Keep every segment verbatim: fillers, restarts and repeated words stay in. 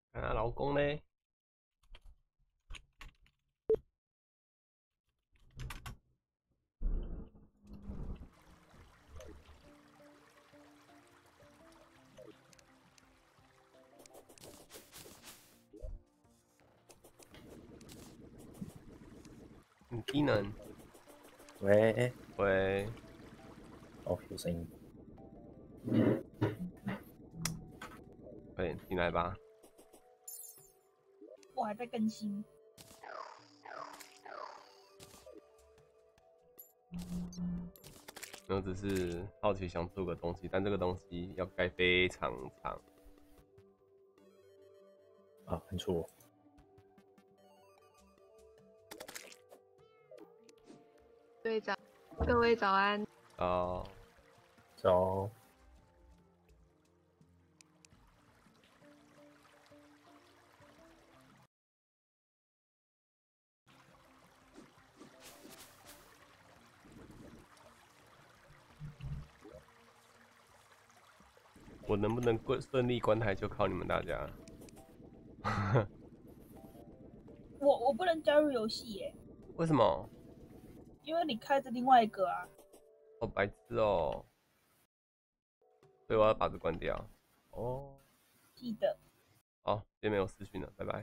看她老公嘞，嗯，技能， 喂， 喂， 哦，有声音。 快点进来吧。 我还在更新。 我只是好奇想做个东西，但这个东西要盖非常长。 啊，很错。 队长，各位早安。 哦， 早。 我能不能关顺利关台就靠你们大家。 我我不能加入游戏耶， 为什么？ 因为你开着另外一个啊。 好白痴哦！所以我要把这关掉。哦， 记得。 好，这边没有私讯了，拜拜。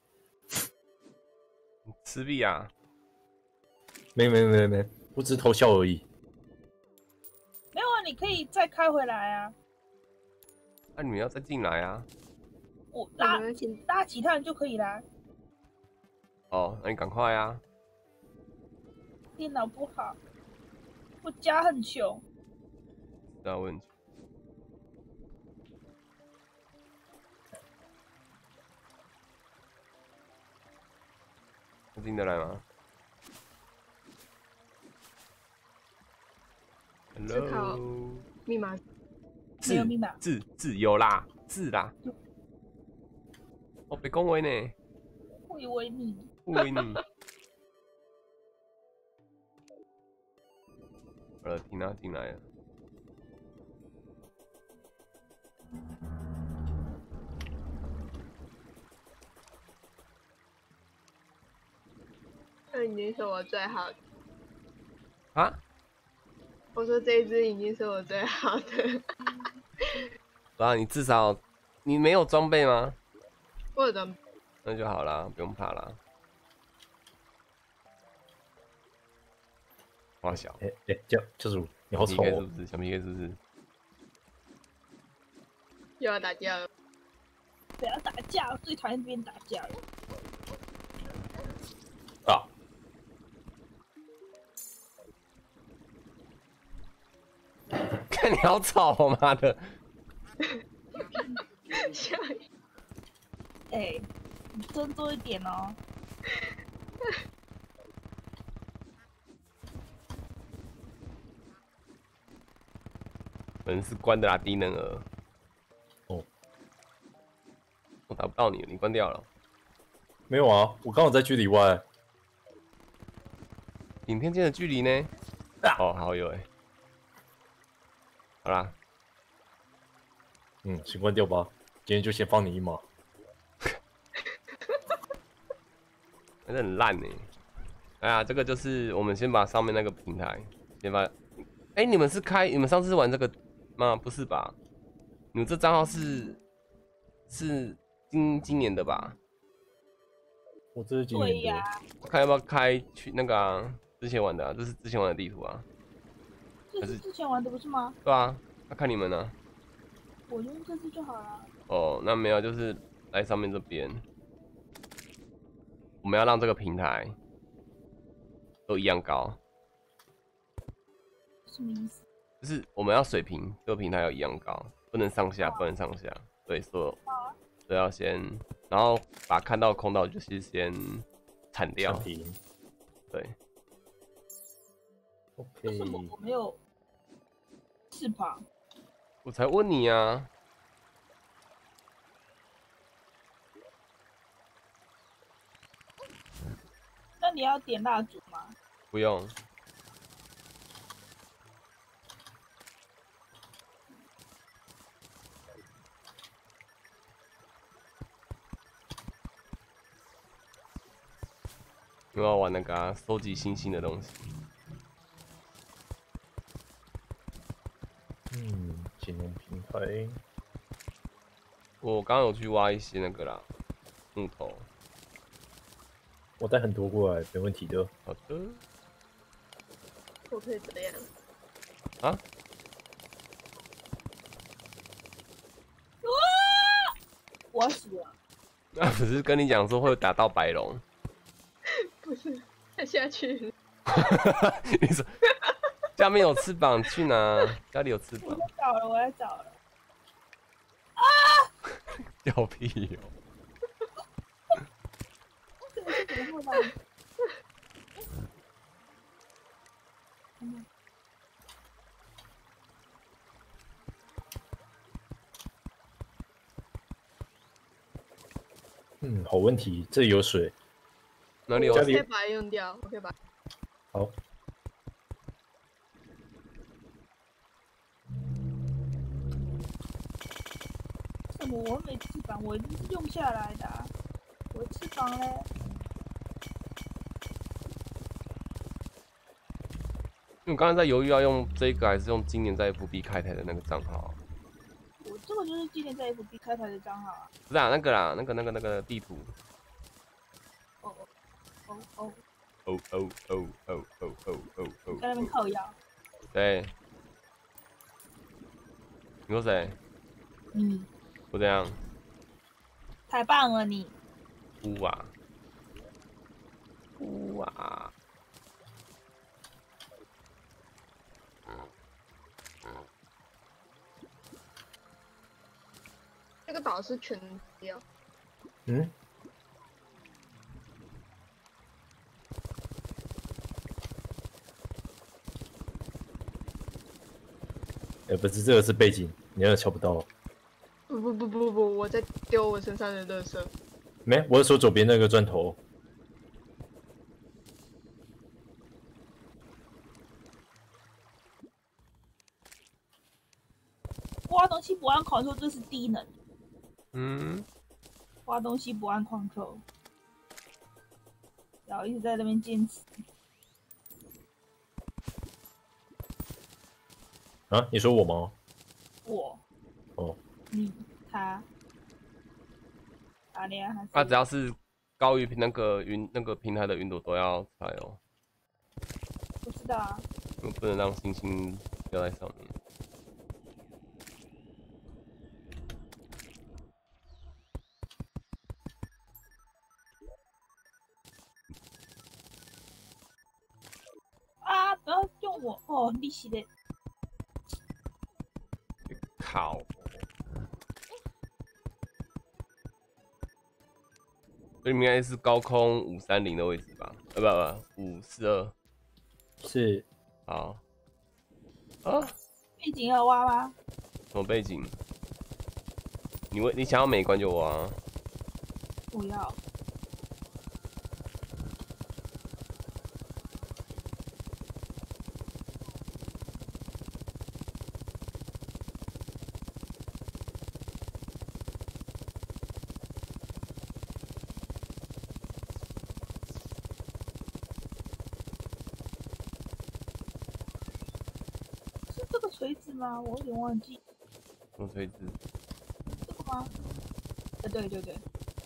吃币啊？ 没没没没，我只是偷笑而已。 没有啊，你可以再开回来啊。 那、啊、你们要再进来啊？ 我拉我们请拉其他人就可以啦。 哦，那你赶快啊！ 电脑不好，我家很穷。 不要问题。我进得来吗思考 ？Hello， 密码。 没有密码。 字字有啦，字啦。我被恭维呢， 我以为你。 恭维你。好了，缇娜进来了。 这已经是我最好的。 啊？ 我说这一只已经是我最好的。 啊，你至少你没有装备吗？ 我的那就好啦，不用怕啦。花小， 哎哎，教教主，你好丑 P K 是哦！ 不是？小 P K 是不是？ 又要打架了。 不要打架，我最讨厌别人打架了。 啊！ 看你好吵，我妈的！ 下雨。 哎、你尊重一点哦。 门是关的啦，低能儿。 哦， 我打不到你，你关掉了。 没有啊，我刚好在距离外。 影片间的距离呢？ 啊哦，好有哎。好啦， 嗯，先关掉吧，今天就先放你一马。 真的很烂呢。哎呀，这个就是我们先把上面那个平台先把。哎、欸，你们是开？你们上次是玩这个吗？不是吧？你们这账号是是今今年的吧？ 我这是今对年的。 呀、 看要不要开去那个、啊、之前玩的、啊，这是之前玩的地图啊。 这是之前玩的不是吗？ 对啊，那看你们呢。 我用这次就好了。 哦，那没有，就是来上面这边，我们要让这个平台都一样高。 什么意思？ 就是我们要水平，这个平台要一样高，不能上下，不能上下。对，所有都要先，然后把看到空岛就是先铲掉。 铲平。 对。 为什么 OK。 我没有翅膀？ 我才问你啊。 那你要点蜡烛吗？ 不用。 又要玩那个啊，收集星星的东西。 嗯，金融平台。 我刚刚有去挖一些那个啦，木头。 我带很多过来，没问题的。 好的。 我可以这样。 啊？ 我死了。 那、啊、不是跟你讲说会打到白龙？ 不是，它下去了。 你说下面有翅膀去哪？家里有翅膀。 我在找了，我在找了。啊！ 掉屁哦！ 这个是怎么会吧？ 嗯，好问题，这里有水。 哪里有？ 我可以把它用掉，我可以把。 好。 什么？我没翅膀，我用下来的、啊。我翅膀嘞？ 因为我刚才在犹豫要用这个还是用今年在 F B 开台的那个账号。 我这个就是今年在 F B 开台的账号啊。 不是啊，那个啦，那个那个那个地图。 哦哦哦哦哦哦哦哦哦哦哦！ 在那边靠腰。 对。你说谁？ 嗯。 我怎样？ 太棒了你！ 呜啊！呜啊！ 这个岛是全掉。 嗯。哎、欸，不是，这个是背景，你那瞧不到。 不不不不不，我在丢我身上的垃圾。 没，我是说左边那个砖头。 挖东西不按 Ctrl 这是低能。 嗯。 挖东西不按 Ctrl， 然后一直在那边坚持。 啊？你说我吗？ 我。 哦。 你他。阿莲还是？ 啊，只要是高于那个云那个平台的云朵都要踩哦。 不知道啊。 我不能让星星掉在上面。 啊！不要用我哦，利息的。 靠！所以应该是高空五三零的位置吧？呃，不不，五四二。 是。 好。啊？ 背景要挖吗？ 什么背景？你为你想要美观就挖。 不要。锤子吗？我有点忘记。 什么锤子？ 这个吗？呃，对对对。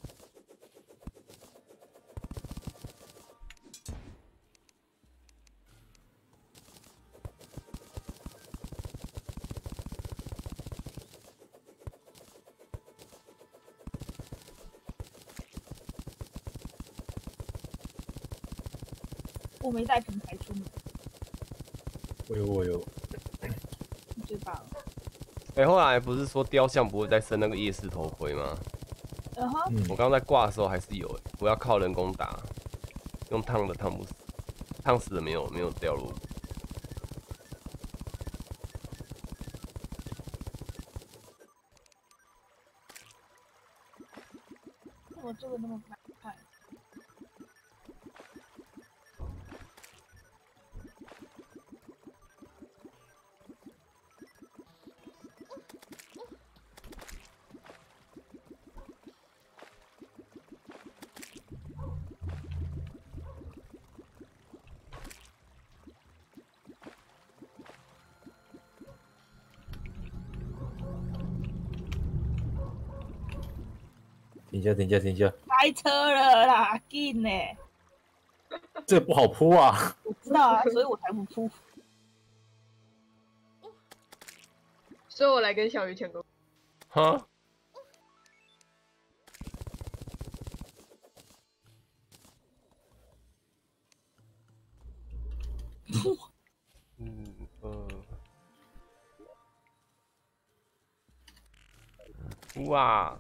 我没带平台出门。 我有，我有。 最棒了。 哎、欸，后来不是说雕像不会再生那个夜视头盔吗？ 嗯哼。 我刚刚在挂的时候还是有哎、欸，我要靠人工打，用烫的烫不死，烫死的没有没有掉落。 我这个那么难看。 停下，停下，停下！ 开车了啦，紧呢！ 这不好扑啊！ 我知道啊，所以我才不扑。 所以我来跟小鱼抢个。 哈？嗯呃，哇！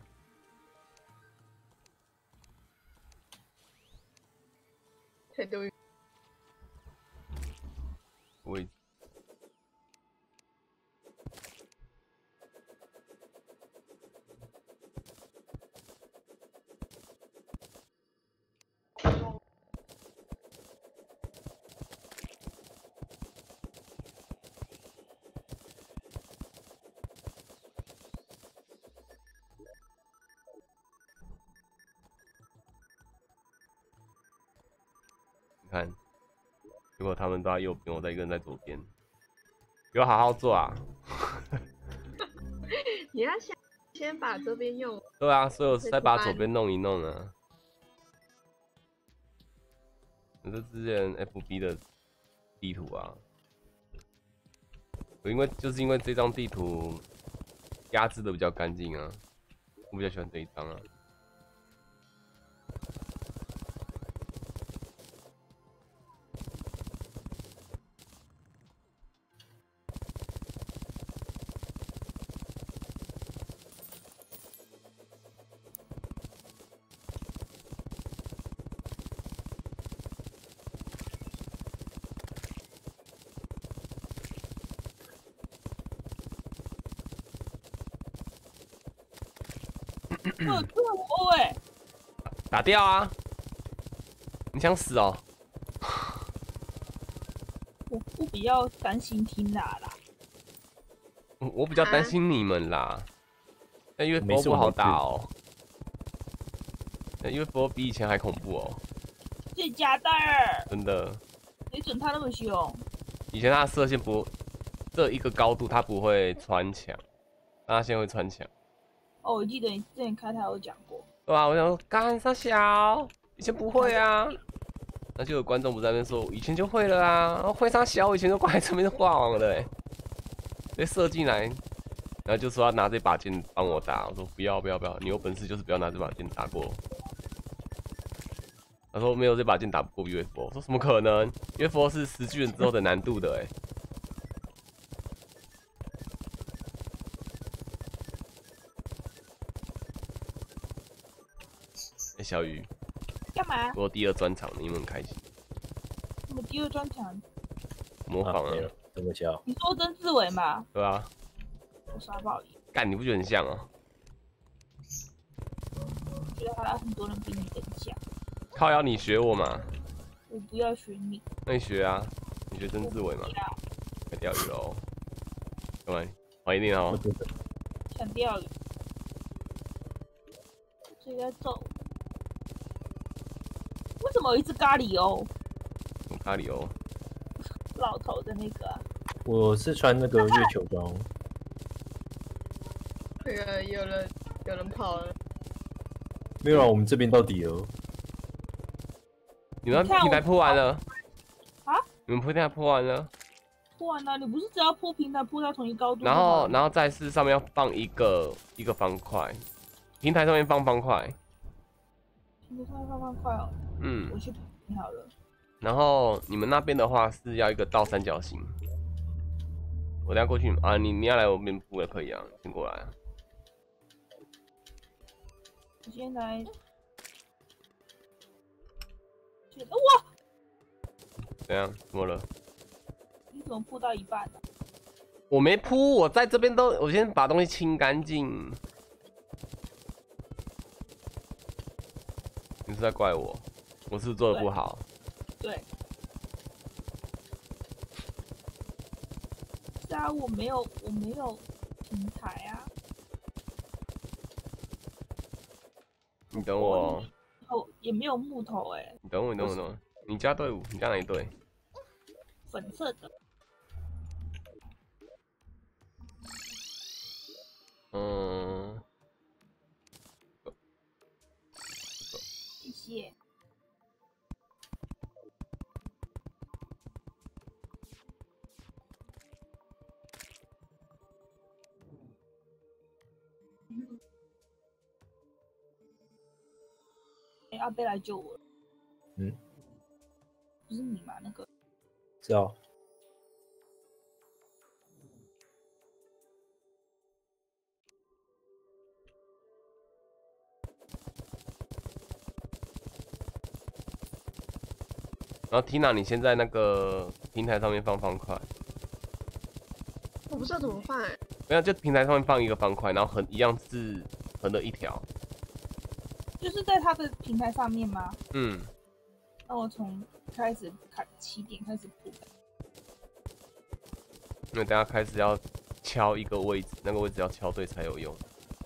太多余。 喂。你看，结果他们都在右边，我在一个人在左边，有好好做啊！ 你要先先把这边用。 对啊，所以我再把左边弄一弄啊。这是之前 F B 的地图啊，我因为就是因为这张地图压制的比较干净啊，我比较喜欢这一张啊。 呃，突然我哎， 打掉啊！你想死哦？ 我我比较担心缇娜啦。 我我比较担心你们啦，那 U F O 不好打哦。那 U F O 比以前还恐怖哦。 这假的儿， 真的。 没准他那么凶。 以前他的射线不，这一个高度他不会穿墙，他现在会穿墙。 哦，我记得你之前开台有讲过。 对啊，我想说干啥小，以前不会啊。那就有观众不在那边说，以前就会了啊，然后会啥小，我以前就挂在这边挂网了哎，被射进来，然后就说要拿这把剑帮我打，我说不要不要不要，你有本事就是不要拿这把剑打过我。他说没有这把剑打不过 U F O， 我说怎么可能 ？U F O 是十巨人之后的难度的哎。哎、欸，小鱼， 干嘛？ 我第二专场，你有没有很开心？ 我第二专场模仿啊， 怎么笑？ 你说曾志伟吗？ 对啊。 我刷爆你！ 干，你不觉得很像哦？ 我觉得还有很多人比你更像。 靠腰，你学我嘛？ 我不要学你。 那你学啊，你学曾志伟嘛？该钓鱼喽。干嘛？好一点哦。 想钓鱼。这个走。为什么有一只咖喱哦？ 什么咖喱哦？ 老头的那个、啊。 我是穿那个月球装。 那个有人有人跑了。 没有啊，我们这边到底了。 你们平台铺完了？ 啊？ 你们平台铺完了？ 铺完了，你不是只要铺平台铺到同一高度？ 然后，然后再是上面要放一个一个方块，平台上面放方块。 平台上面放方块哦。 嗯。 我去拼好了。然后你们那边的话是要一个倒三角形。我等下过去啊，你你要来我这边铺也可以啊，先过来啊。 我先来。哇！ 怎样？怎么了？ 你怎么铺到一半呢、啊？ 我没铺，我在这边都，我先把东西清干净。你是在怪我？我是不是做的不好？ 对。是啊，我没有，我没有平台啊。 你等我哦。 哦，也没有木头哎、欸。 你等我，你等我，等我。你加队伍？你加哪一队？ 粉色的。 嗯。 谢。哎、阿贝来救我了。 嗯， 不是你吗？那个知道。 然后 Tina， 你先在那个平台上面放方块， 我不知道怎么放哎、 没有，就平台上面放一个方块，然后横一样是横的一条。 就是在他的平台上面吗？ 嗯， 那我从开始开起点开始铺。 因为等下开始要敲一个位置，那个位置要敲对才有用。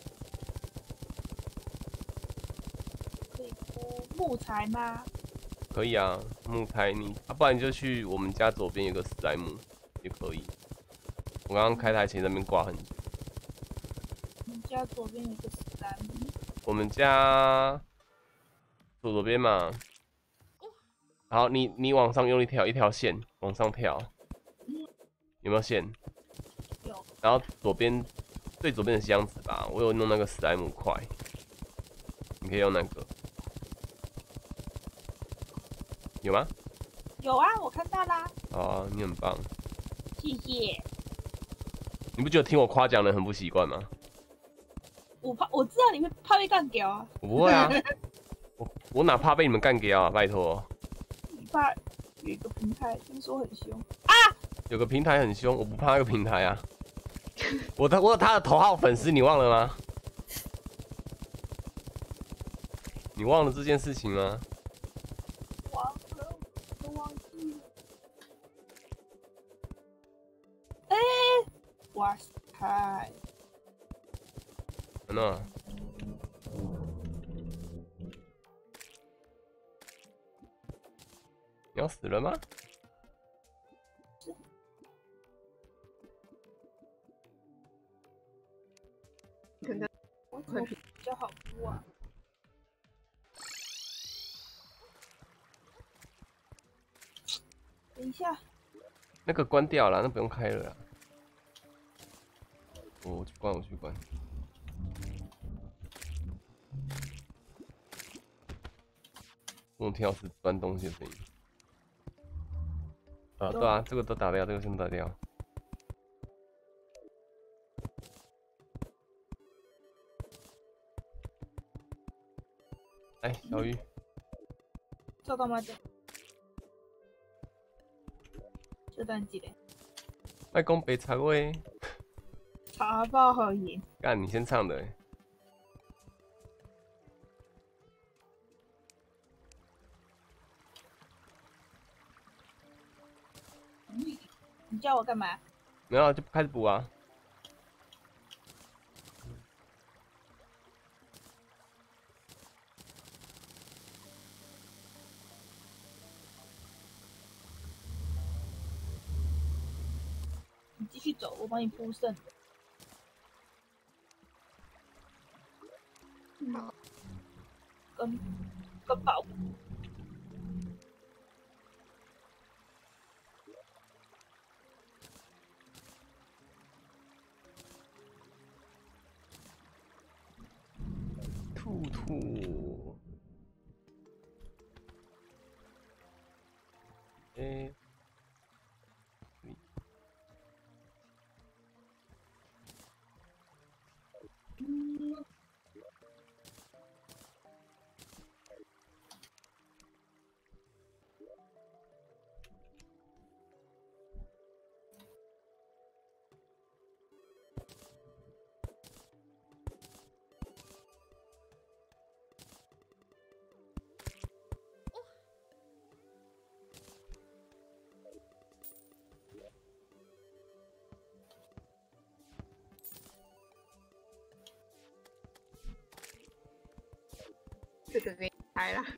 可以铺木材吗？ 可以啊，木材你啊，不然你就去我们家左边有个史莱姆也可以。我刚刚开台前那边挂很久。 我们家左边有个史莱姆。 我们家左左边嘛，好，你你往上用一条一条线往上跳，有没有线？ 有。 然后左边最左边的箱子吧，我有弄那个史莱姆块，你可以用那个，有吗？ 有啊，我看到啦。 好啊，你很棒。 谢谢。 你不觉得听我夸奖人很不习惯吗？ 我怕，我知道你会怕被干掉啊。 我不会啊，我我哪怕被你们干掉啊，拜托。 你怕有一个平台听说很凶。 有个平台很凶，我不怕那个平台啊。我的我有他的头号粉丝，你忘了吗？你忘了这件事情吗？ 忘了，都忘记了。哎、哇塞！ 真的？你要死了吗？ 可能我怎么比较好铺啊？等一下， 那个关掉了，那不用开了啦。我我去关，我去关。我有听到是搬东西的声音。啊，对啊，这个都打掉，这个先打掉。哎，小鱼， 找到吗？这段几嘞？ 外公北茶味， 茶包好盐。 干你先唱的、欸。 你叫我干嘛？ 没有啊，就开始补啊。 你继续走，我帮你铺剩的。 好， 跟跟宝。 兔兔，哎、 这个给你开了。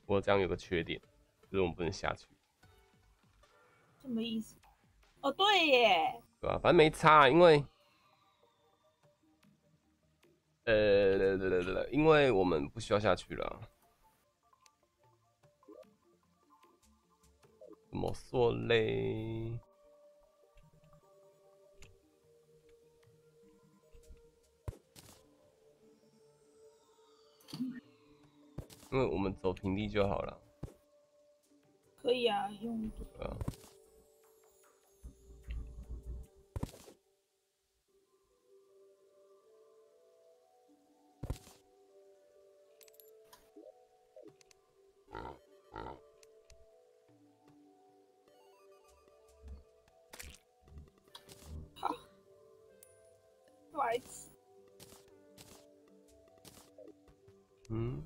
不过这样有个缺点，就是我们不能下去， 什么意思？哦，对耶， 对吧、反正没差、啊，因为呃，因为我们不需要下去了啊。怎么说嘞？因为我们走平地就好了， 可以啊，用对吧、 好，白痴。 嗯。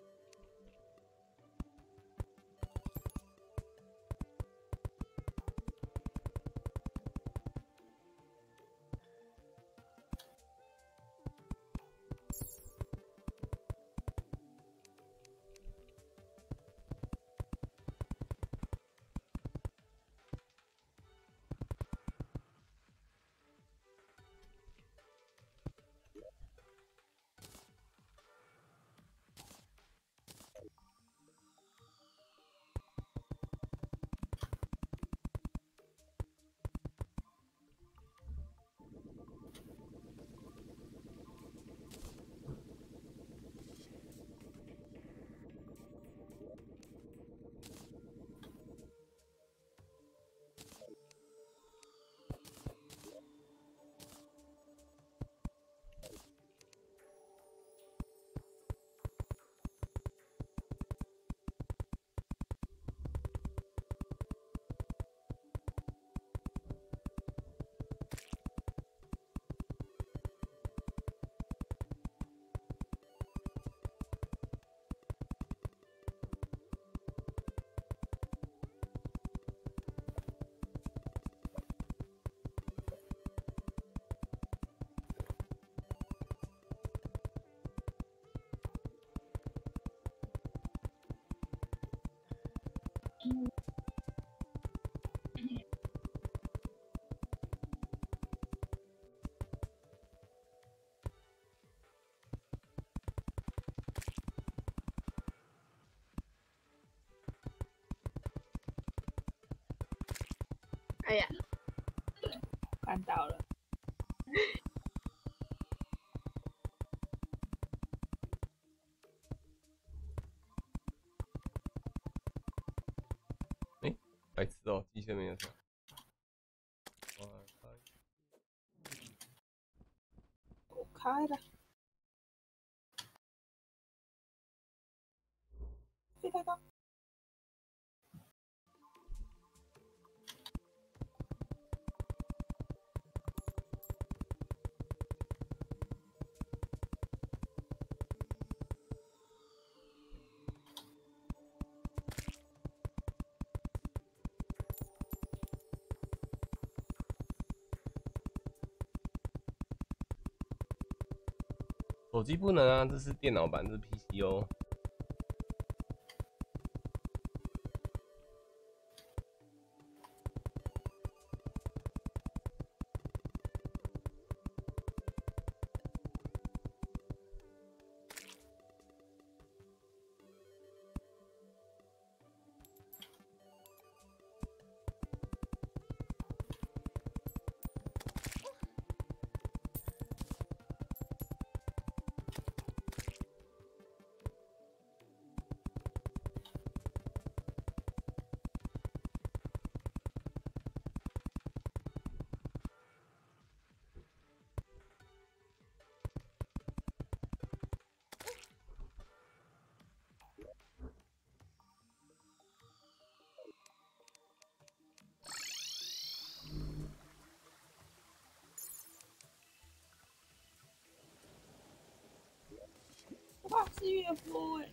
哎呀， 看到了， 哎、白痴哦、机械没有上。 我开了，飞太高。 手机不能啊，这是电脑版，这是 P C 哦。 哇，是岳父哎！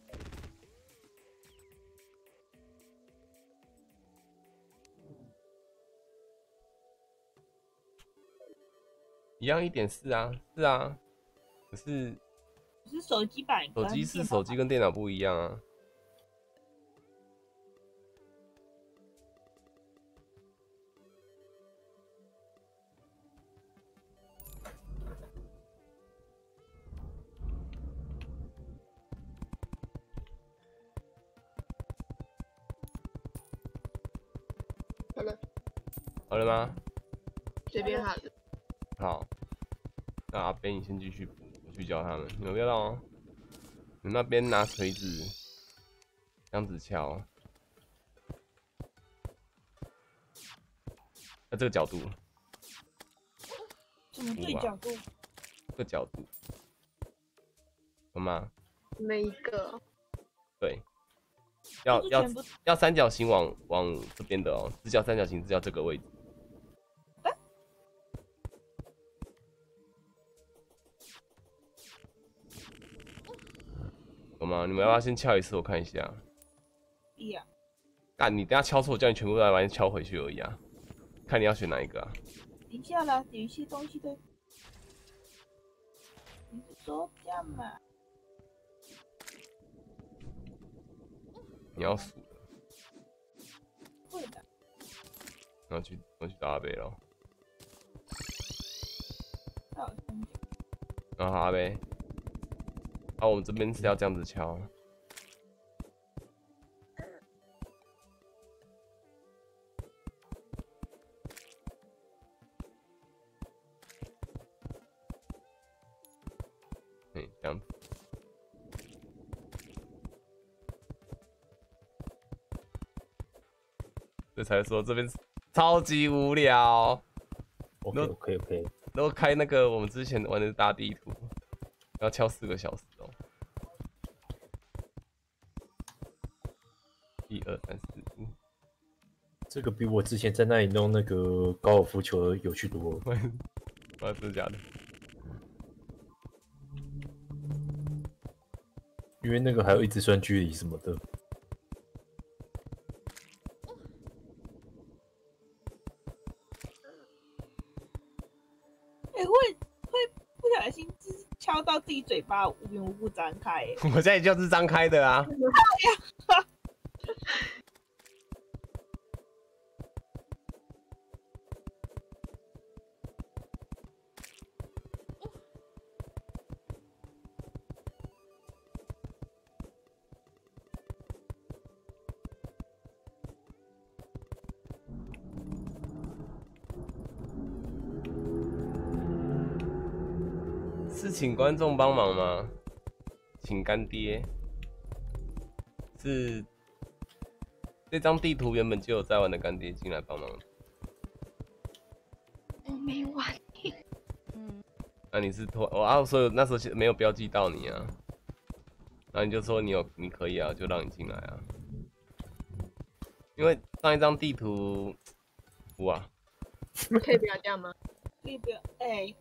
一样一点四啊，是啊，可是是手机版跟手机是电脑版手机跟电脑不一样啊。 好了吗？ 随便好了。 好，那阿边你先继续补，我去教他们。你们不要动哦，你那边拿锤子，这样子敲。那、啊、这个角度， 什么对角度？ 这个角度，懂吗？ 每一个。 对，要要要三角形往往这边的哦，直角三角形是要这个位置。懂吗？你们要不要先敲一次，我看一下。 一样。 干，你等下敲错，我叫你全部再把你敲回去而已啊。看你要选哪一个啊？ 等一下啦，有一些东西的。你是说这样嘛？ 你要数的。 会的。 然后去，我去打阿贝咯。 好，三角。 然后阿贝。啊，我们这边是要这样子敲。对，这样子。这才说这边超级无聊。 OK OK OK。 然后开那个我们之前玩的大地图。要敲四个小时哦！一二三四五， 这个比我之前在那里弄那个高尔夫球有趣多了。 啊，真的假的？ 因为那个还有一直算距离什么的。 哎、欸，会会不小心就是敲到自己嘴巴，无缘无故张开、欸。 我现在就是张开的啊。是请观众帮忙吗？请干爹。是这张地图原本就有在玩的干爹进来帮忙。 我没玩。 嗯。那、啊、你是拖我啊？所以那时候没有标记到你啊。然后你就说你有你可以啊，就让你进来啊。因为上一张地图，哇， 可以不要这样吗？ 可以不要，哎、欸。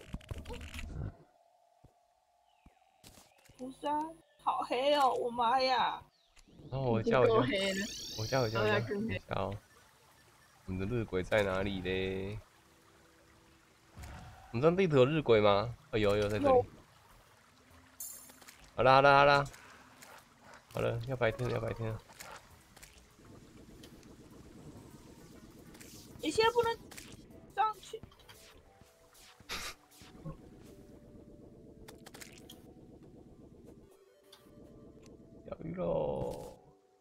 不是啊，好黑哦！我妈呀！ 哦，我叫我叫，我叫我叫我叫，叫，我们的日晷在哪里嘞？我们这地图有日晷吗？哦，有有在这里。好啦好啦好啦，好了，要白天了要白天了。 你现在不能上去。 钓鱼喽！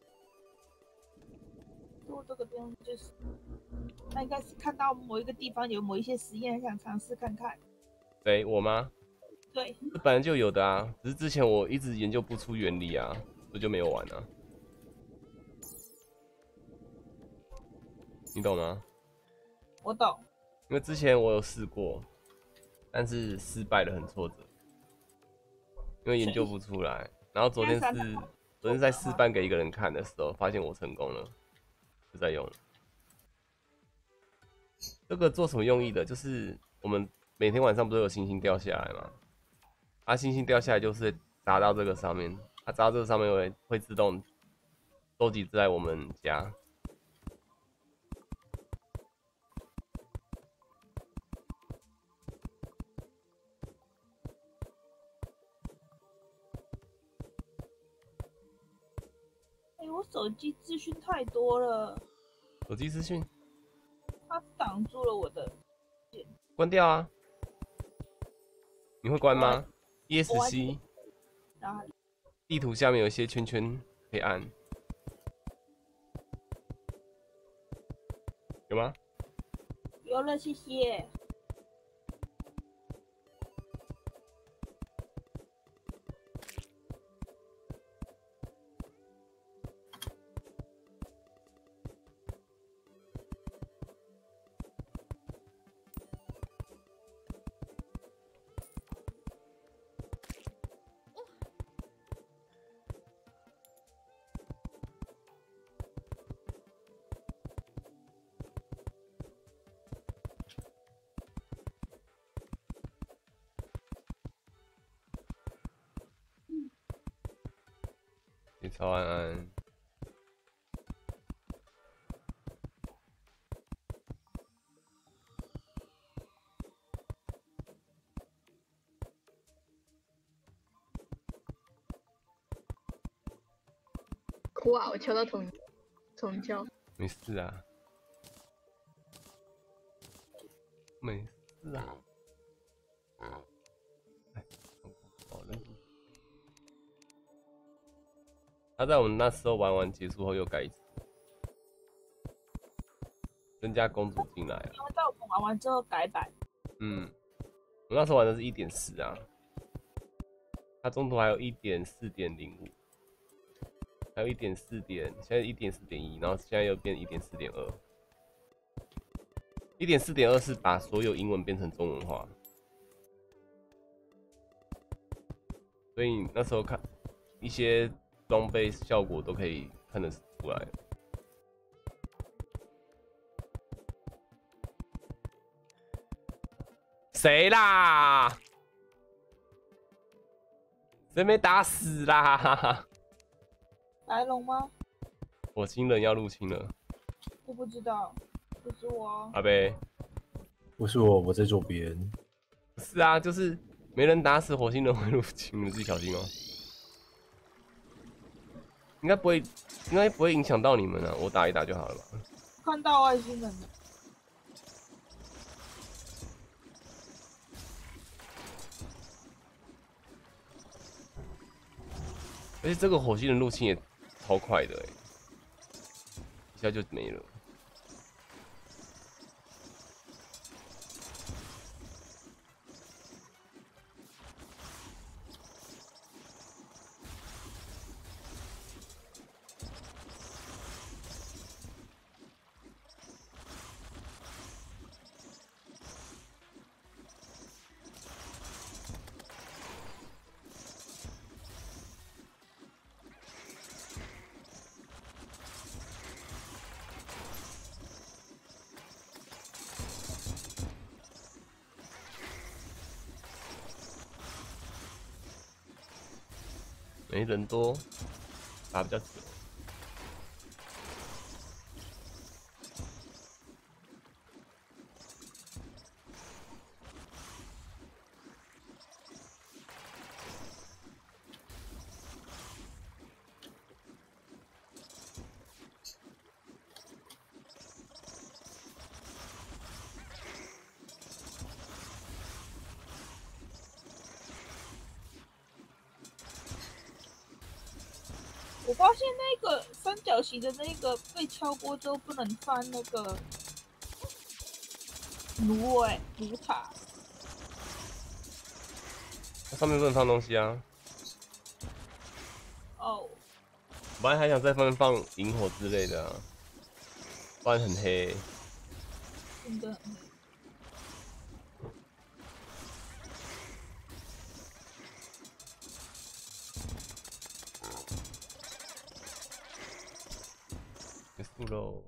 我这个边就是，那应该是看到某一个地方有某一些实验，想尝试看看。 谁我吗？ 对， 这本来就有的啊，只是之前我一直研究不出原理啊，所以就没有玩啊。你懂吗？ 我懂。 因为之前我有试过，但是失败的很挫折，因为研究不出来。然后昨天是。昨天在示范给一个人看的时候，发现我成功了，就在用了。这个做什么用意的？就是我们每天晚上不是有星星掉下来吗？啊，星星掉下来就是砸到这个上面，它、啊、砸到这个上面会会自动收集在我们家。 我手机资讯太多了， 手机资讯， 它挡住了我的。 关掉啊！你会关吗 ？E S C， 地图下面有一些圈圈可以按，有吗？ 有了，谢谢。 你超安安。 哭啊！我敲到同同教。 没事啊，没事啊。哎，好认真。他在我们那时候玩完结束后又改一次，增加公主进来了。 因为在我们玩完之后改版。 嗯，我那时候玩的是一点四啊，它中途还有一点四点零五。还有一点四点，现在一点四点一，然后现在又变一点四点二。一点四点二是把所有英文变成中文化，所以那时候看一些装备效果都可以看得出来。谁啦？谁没打死啦？ 来龙吗？ 火星人要入侵了。 我不知道，不是我。 阿贝， 不是我，我在左边。 是啊，就是没人打死火星人会入侵，你自己小心哦、喔。应该不会，应该不会影响到你们啊，我打一打就好了吧。 看到外星人了。 而且这个火星人入侵也超快的哎、欸，一下就没了。没人多，打比较久。 我发现那个三角形的那个被敲过之后不能翻那个炉哎炉塔， 它上面不能放东西啊。 哦， 我本来还想在上面放萤火之类的啊，不然很黑。 真的很结束喽。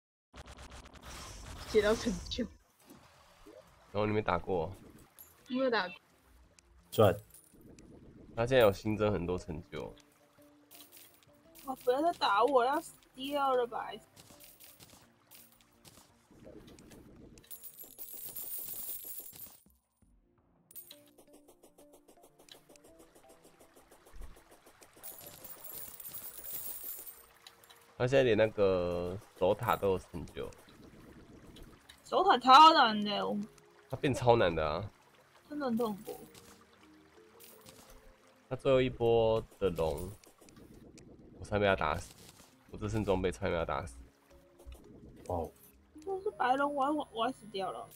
接到成就， 然后你没打过， 没有打过。 赚。 他现在有新增很多成就。 啊！不要再打我，要死掉了吧！ 他现在连那个守塔都有成就， 手塔超难的，我他变超难的啊！ 真的很痛苦。 他最后一波的龙，我差点被他打死，我这身装备差点被他打死。 哦， 就是白龙我要我要死掉了。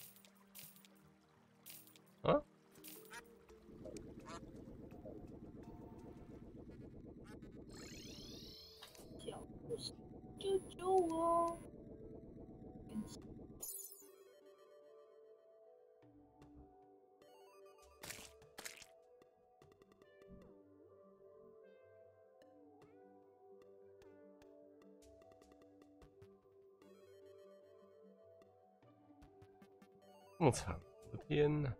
啊？ 小故事，救救我！ 这么长，我的天哪！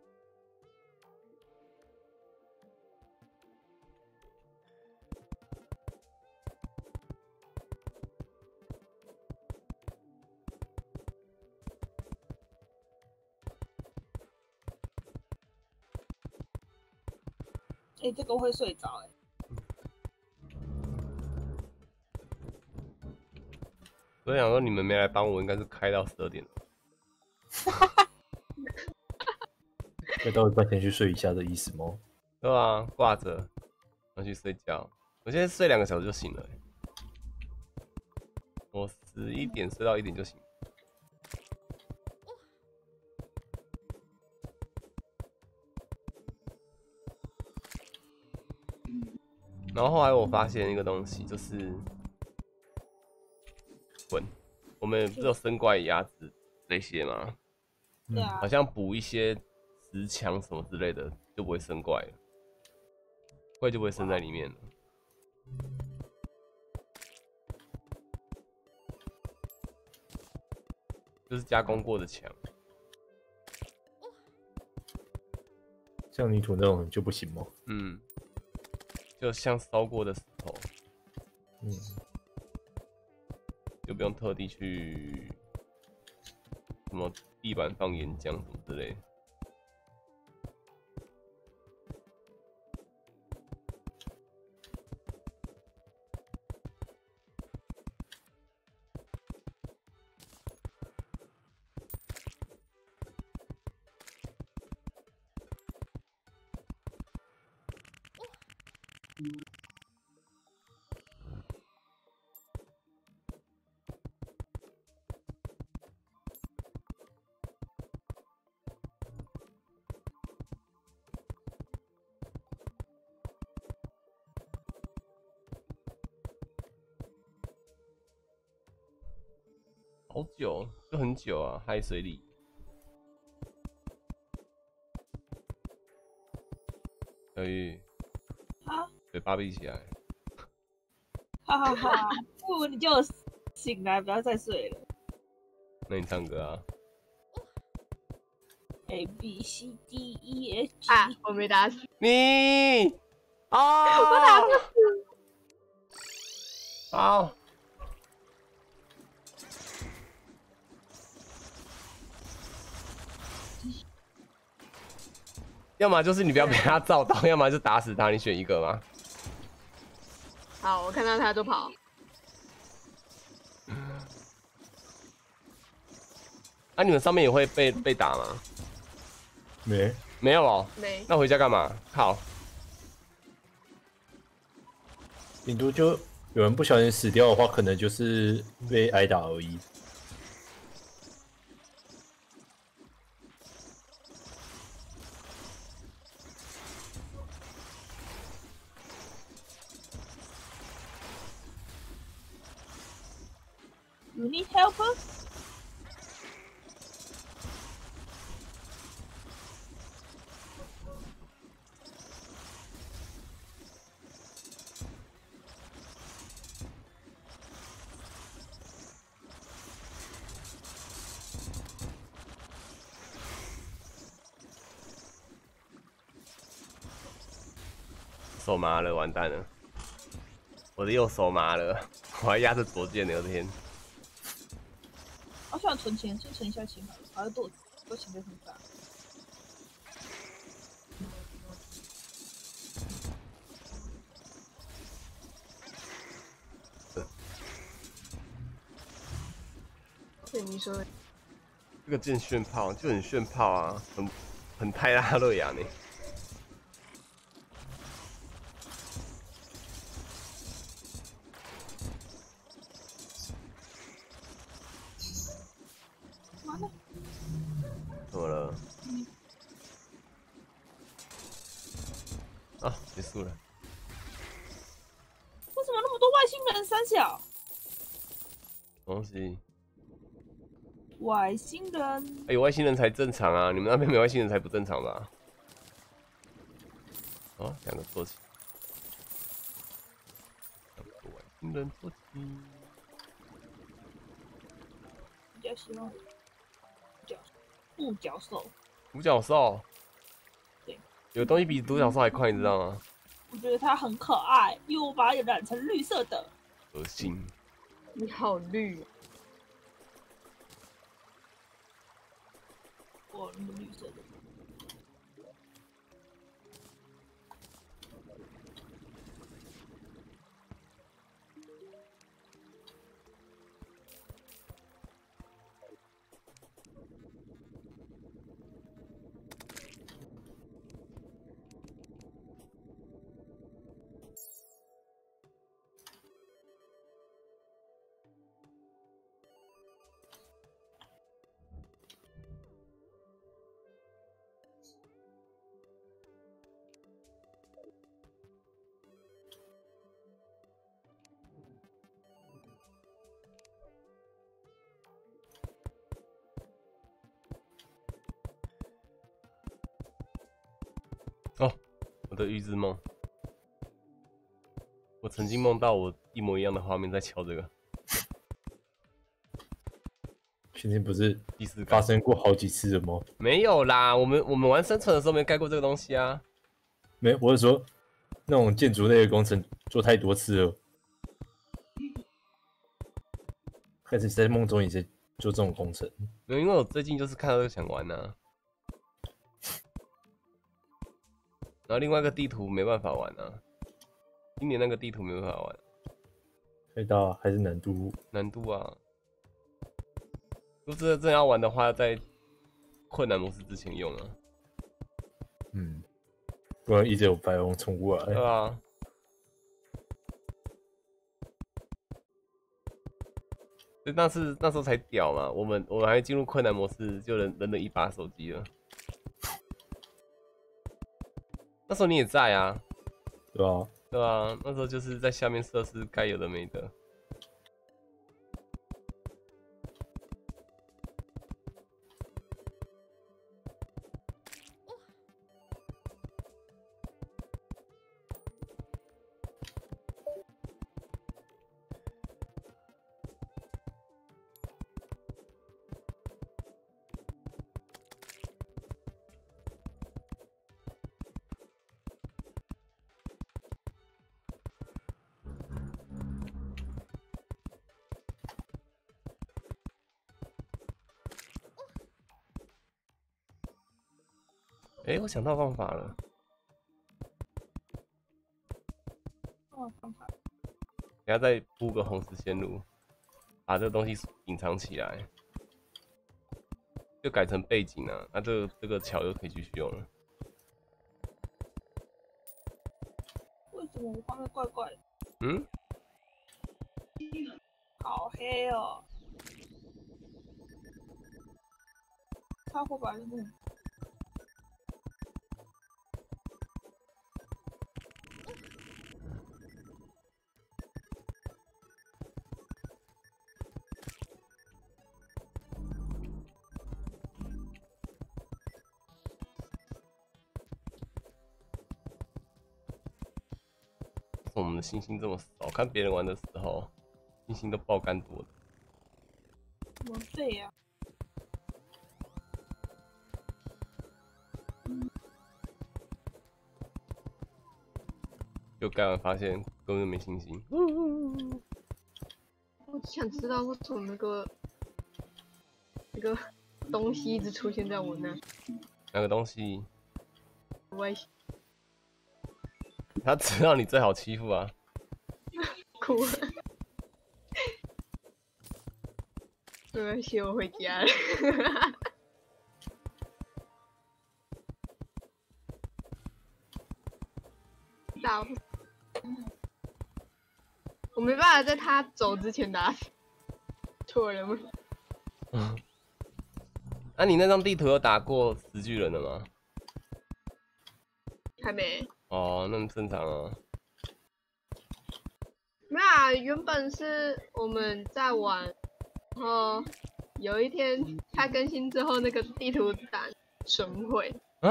哎、欸，这个会睡着哎、欸。 我想说你们没来帮我，应该是开到十二点了。 要到一半先去睡一下的意思吗？ 对啊，挂着，要去睡觉。我现在睡两个小时就醒了、欸。我十一点睡到一点就醒。然后后来我发现一个东西，就是滚，我们不是有生怪鸭子这些吗？ 对啊， 好像补一些石墙什么之类的，就不会生怪了，怪就不会生在里面了。就是加工过的墙。 像泥土那种就不行吗？ 嗯，就像烧过的石头， 嗯， 就不用特地去什么地板放岩浆什么之类的。好久，就很久啊，海水里。小玉， 啊， 嘴巴闭起来。 哈哈哈！不如你就醒来，不要再睡了。 那你唱歌啊。 A B C D E F G 啊，我没打死。 你啊！ 我打不死。 好。要么就是你不要被他照到，要么就打死他，你选一个吗？ 好，我看到他就跑。 啊，你们上面也会被被打吗？ 没， 没有哦。 没。 那回家干嘛？靠！ 顶多就有人不小心死掉的话，可能就是被挨打而已。 You need help? 手麻了，完蛋了！我的右手麻了，我还压着左键呢，我的天！ 好想存钱，先存一下钱好了，好像多多钱就很大。 对你说的， 这个剑炫炮就很炫炮啊，很很泰拉瑞亚呢。 妈啊，结束了。 为什么那么多外星人？三小东西。 外星人， 哎、有外星人才正常啊！你们那边没外星人才不正常吧？哦，两个坐骑，两个外星人坐骑。 比较喜欢角独角兽。 独角兽， 对， 有东西比独角兽还快，你知道吗？ 我觉得它很可爱，因为我把它染成绿色的。 恶心。 你好绿、啊， 哦，那个绿色的。 哦，我的预知梦，我曾经梦到我一模一样的画面在敲这个。 今天不是第四发生过好几次了吗？ 没有啦，我们我们玩生存的时候没盖过这个东西啊。 没，我是说那种建筑类的工程做太多次了，开始在梦中也在做这种工程。 没有，因为我最近就是看到就想玩啊。然后另外一个地图没办法玩啊，今年那个地图没办法玩， 太大还是难度？ 难度啊。如果真的真的要玩的话，要在困难模式之前用啊。 嗯，不然一直有白龙冲过来。 对啊。所以那是那时候才屌嘛，我们我们还进入困难模式，就人人的一把手机了。那时候你也在啊， 对啊， 对啊，那时候就是在下面设施该有的没的。哎、欸，我想到方法了。 哦，方法。 等下再铺个红石线路，把这个东西隐藏起来，就改成背景啊。那、啊、这个这个桥就可以继续用了。 为什么我画面怪怪的？ 嗯？ 好黑哦！超过百分之。我们的星星这么少，看别人玩的时候，星星都爆肝多的。 怎么对呀、 就盖完发现根本就没星星。 我只想知道为什么那个那个东西一直出现在我那。 那个东西， 外星他知道你最好欺负啊。 哭了。没关系，我回家了。打，我没办法在他走之前打死。错了吗？ 嗯。那、啊、你那张地图有打过十巨人了吗？ 还没。 哦，那正常啊。 没有啊，原本是我们在玩，然后有一天它更新之后，那个地图档损毁， 啊？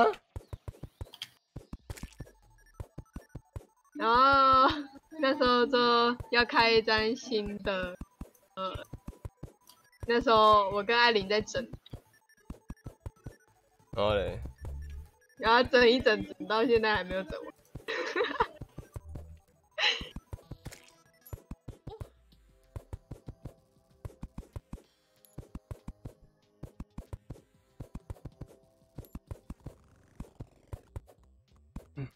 然后那时候就要开一张新的，呃，那时候我跟艾琳在整， 然后嘞， 然后整一整整到现在还没有整完。 嗯，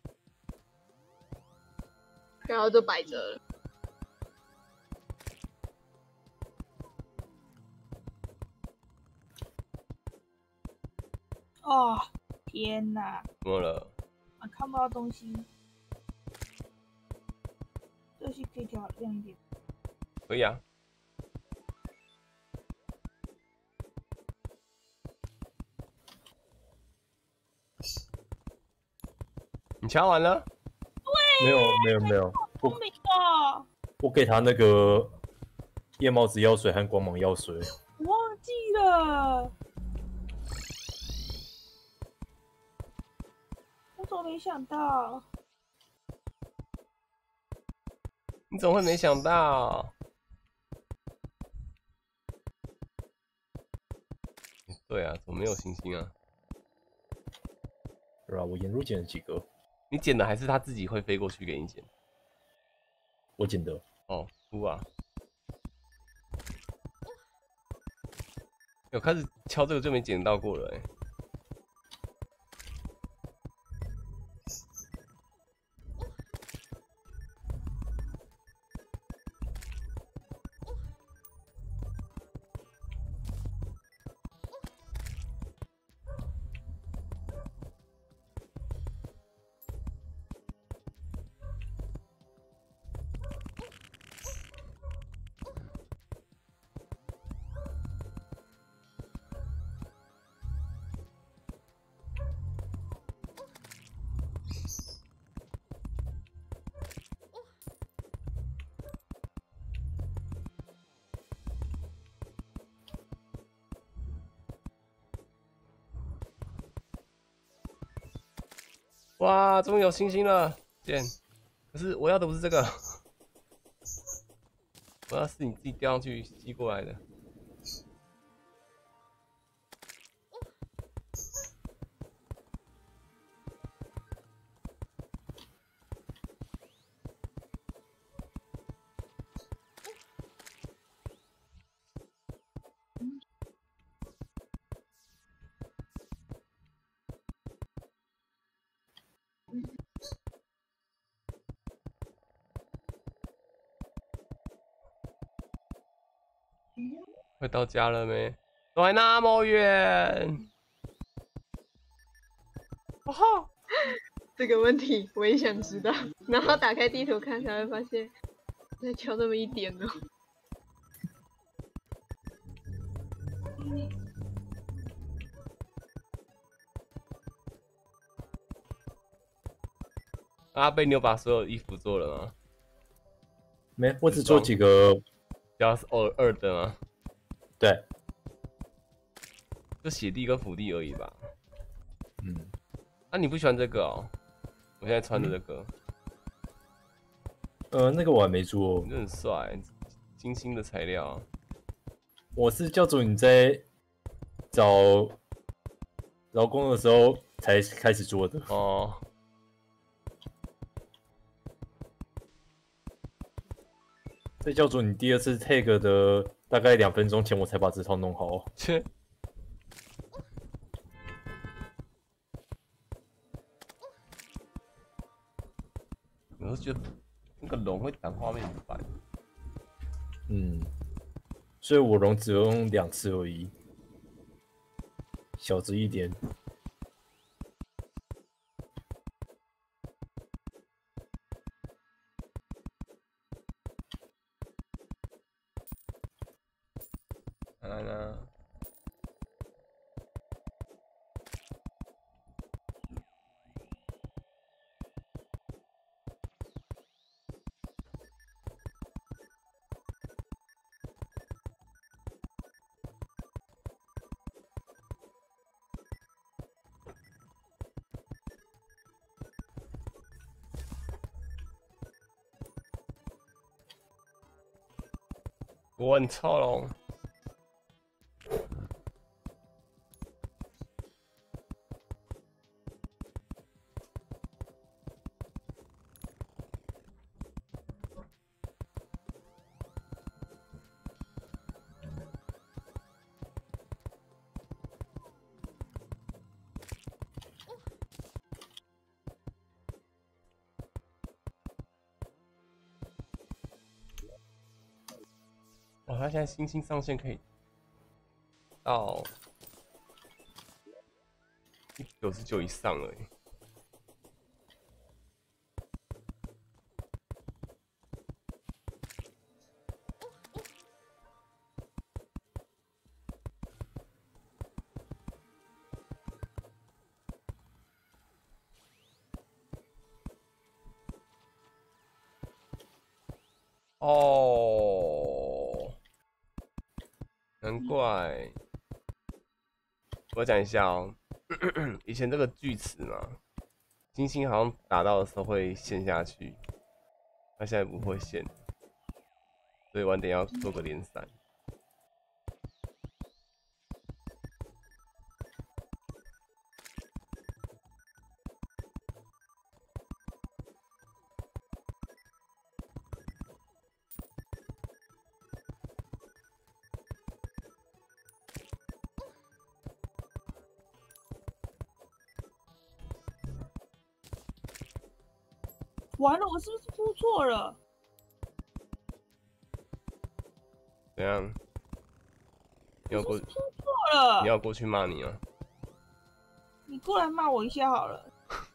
然后就摆着了。 哦，天哪！ 怎么了？ 啊，看不到东西。这些可以调亮一点。 可以啊。你敲完了？ 没有没有没有，我聪明哦！ 我给他那个夜帽子药水和光芒药水。 我忘记了，我怎么没想到？ 你怎么会没想到？对啊，怎么没有星星啊？ 是吧？我沿路捡了几个， 你捡的还是他自己会飞过去给你捡？ 我捡的。 哦，输啊！有开始敲这个就没捡到过了哎、欸。哇，终于有星星了，捡！可是我要的不是这个，我要是你自己掉上去吸过来的。快到家了没？都还那么远。哦吼！ 这个问题我也想知道。然后打开地图看，才会发现才敲那么一点哦。 阿贝，你有把所有衣服做了吗？ 没，我只做几个。 只要是二二的吗？ 对， 就血地跟腹地而已吧。 嗯。 啊，你不喜欢这个哦？我现在穿的这个。 嗯、呃，那个我还没做。 你很帅，精心的材料。 我是叫做你在找劳工的时候才开始做的。 哦。 这叫做你第二次 take 的大概两分钟前，我才把这套弄好。 切。我是觉得那个龙会挡画面很烦。 嗯，所以我龙只用两次而已，小只一点。 啊呢？ 我很臭喽。哇，他现在星星上限可以到九十九以上了耶。哦，难怪。我讲一下哦，以前这个锯齿嘛，星星好像打到的时候会陷下去，它现在不会陷，所以晚点要做个连闪。 完了，我是不是铺错了？ 怎样？你要过？ 铺错了。 你要过去骂你啊？ 你过来骂我一下好了。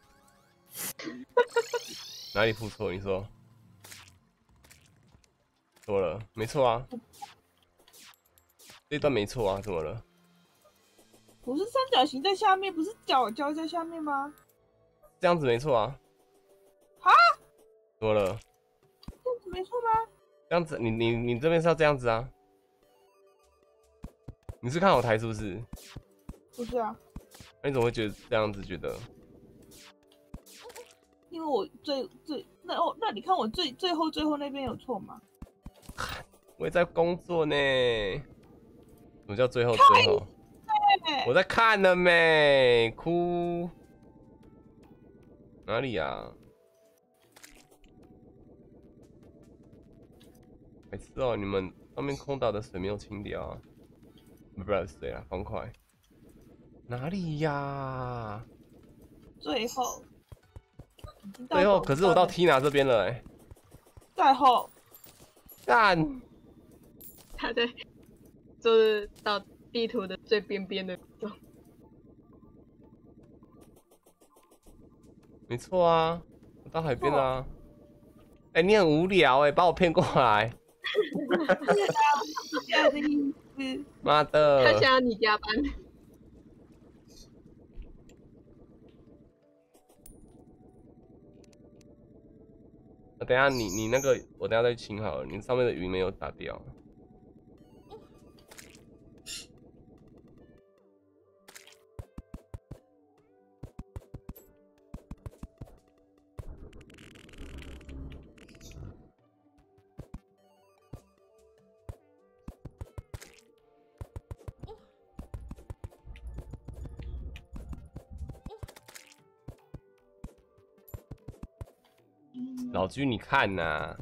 哪里铺错？你说？错了？没错啊。这段没错啊，怎么了？ 不是三角形在下面，不是角角在下面吗？ 这样子没错啊。 哈？ 怎么了？ 这样子没错吗？ 这样子，你你你这边是要这样子啊？你是看我台是不是？ 不是啊。 那你怎么会觉得这样子觉得？ 因为我最最那哦，那你看我最最后最后那边有错吗？ 我也在工作呢。什么叫最后最后？我在看了没？哭哪里呀、啊？每次哦，你们上面空岛的水没有清掉啊？不是水啊，方块。哪里呀、啊？ 最后， 最后，可是我到 Tina 这边了哎、欸。 在后。 干。 他在，就是到地图的最边边的地方。 没错啊，我到海边啦、啊。哎、欸，你很无聊哎、欸，把我骗过来。 这样的意思。 妈的！ 他想要你加班。 等一下你你那个，我等一下再清好了。你上面的鱼没有打掉。老居，你看呐、啊，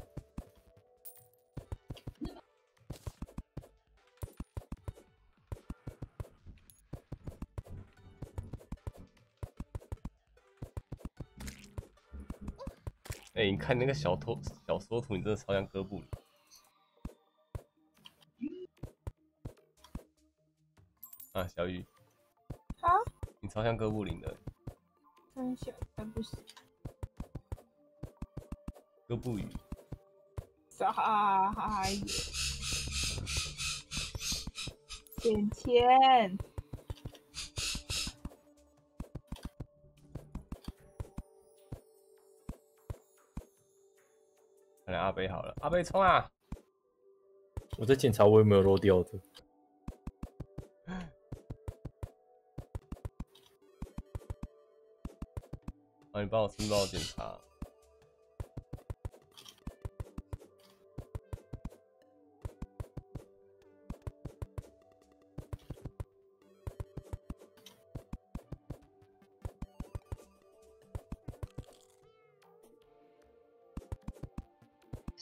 哎、欸，你看那个小托小缩图，你真的超像哥布林。啊，小雨。 啊？ 你超像哥布林的。 三小才不是。 哥布语。 小孩。点钱。 看来阿贝好了，阿贝冲啊！ 我在检查我有没有漏掉的。 啊，你帮我顺便帮我检查。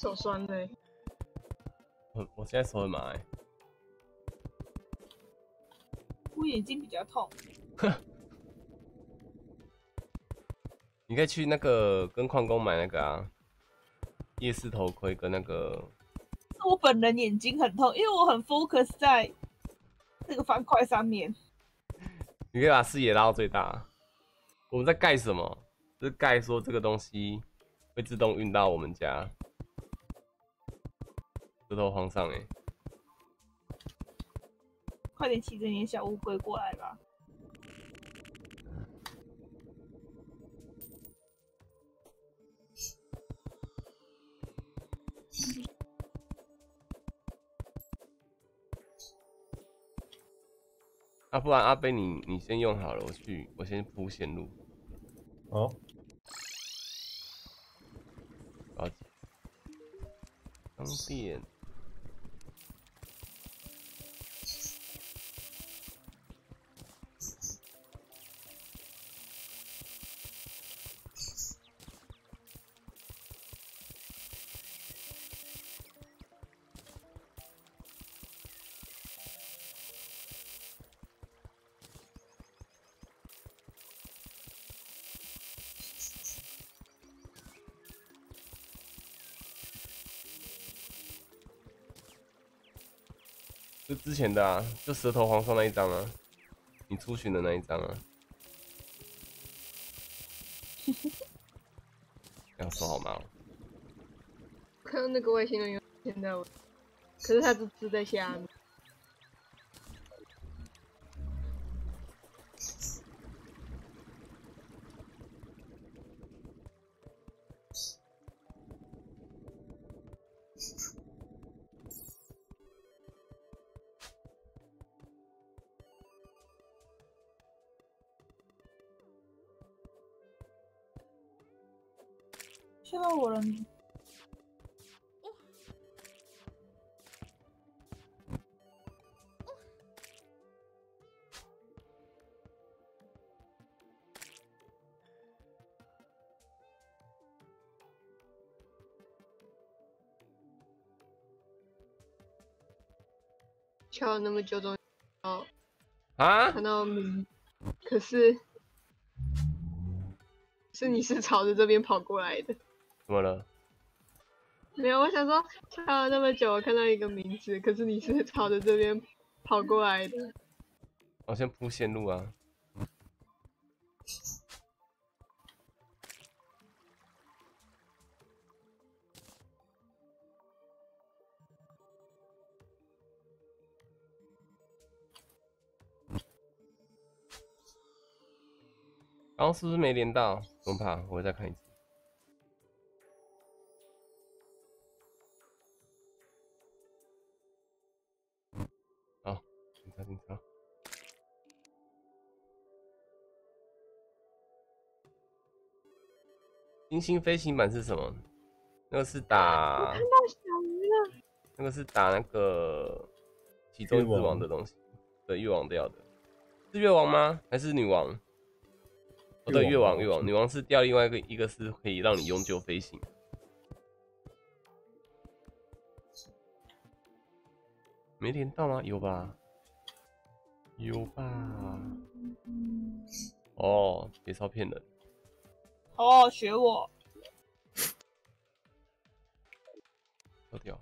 手酸嘞。 我我现在手很麻哎、欸。 我眼睛比较痛。 你可以去那个跟矿工买那个啊，夜视头盔跟那个。 我本人眼睛很痛，因为我很 focus 在这个方块上面。 你可以把视野拉到最大。我们在盖什么？就是盖说这个东西会自动运到我们家。石头皇上哎、欸， 快点骑着你的小乌龟过来吧。 啊，不然阿贝你你先用好了，我去，我先铺线路。 哦， 好，方便。就之前的啊，就舌头皇上那一张啊，你出巡的那一张啊。这样手好麻哦。 看到那个外星人有现在我，可是他只支在下面。 现在我了。 敲了那么久，终于哦啊？ 看到名，可是是你是朝着这边跑过来的。 怎么了？ 没有，我想说敲了那么久，我看到一个名字，可是你是朝着这边跑过来的。 我先铺线路啊。刚刚是不是没连到？怎么办？我会再看一次。好，警察警察。星星飞行版是什么？那个是打。 我看到小鱼了。 那个是打那个其中之王的东西，对，越王掉的。是越王吗？还是女王？哦，对，越王，越王，女王是掉另外一个，一个是可以让你永久飞行。没连到吗？有吧？有吧？哦，别超骗人。 哦，学我。 掉掉。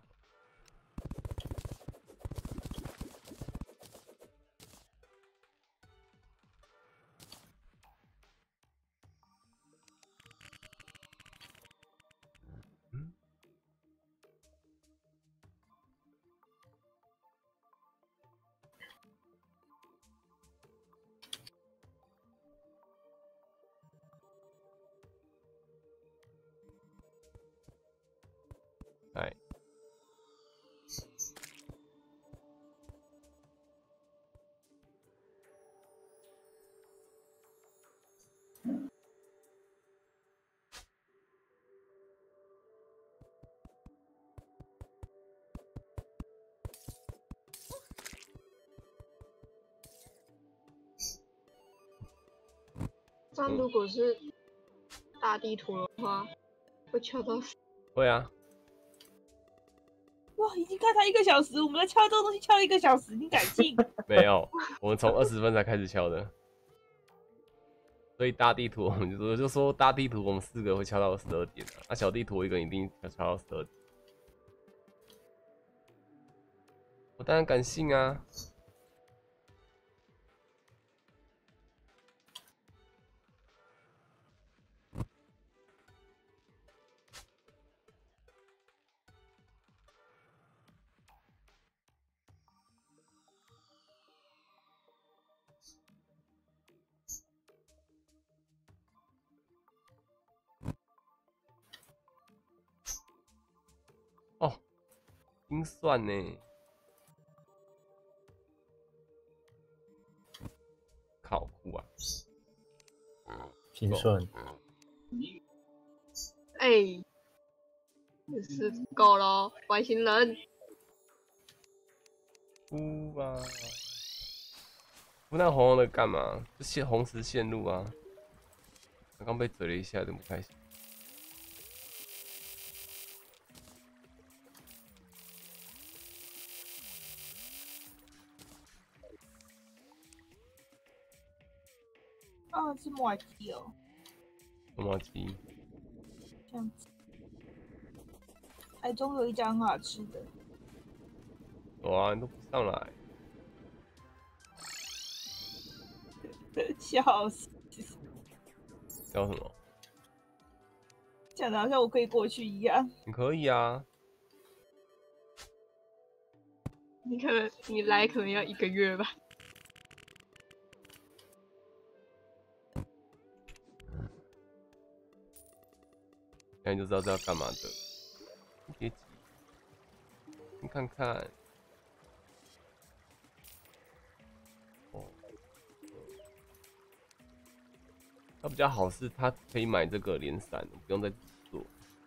哎， 这样如果是大地图的话，会敲到死。 会啊。 哇，已经开台一个小时，我们在敲这个东西敲了一个小时，你敢信？ 没有，我们从二十分才开始敲的。所以大地图我们就我就说大地图我们四个会敲到十二点啊，那小地图我一个人一定要敲到十二点。我当然敢信啊！哦，精算呢？靠谱啊！ 心算。 哎、欸，是够了，外星人。 哭吧！哭那红红的干嘛？就线红石线路啊！刚刚被嘴了一下，有点不开心。 啊，是麻鸡哦。 麻鸡。 这样子。台中有一家很好吃的。 有啊，你都不上来。 笑死！ 叫什么？ 讲的好像我可以过去一样。 你可以啊。 你可能你来可能要一个月吧。 现在就知道这要干嘛的。别急，你看看。哦。它比较好是，它可以买这个连伞，不用再做。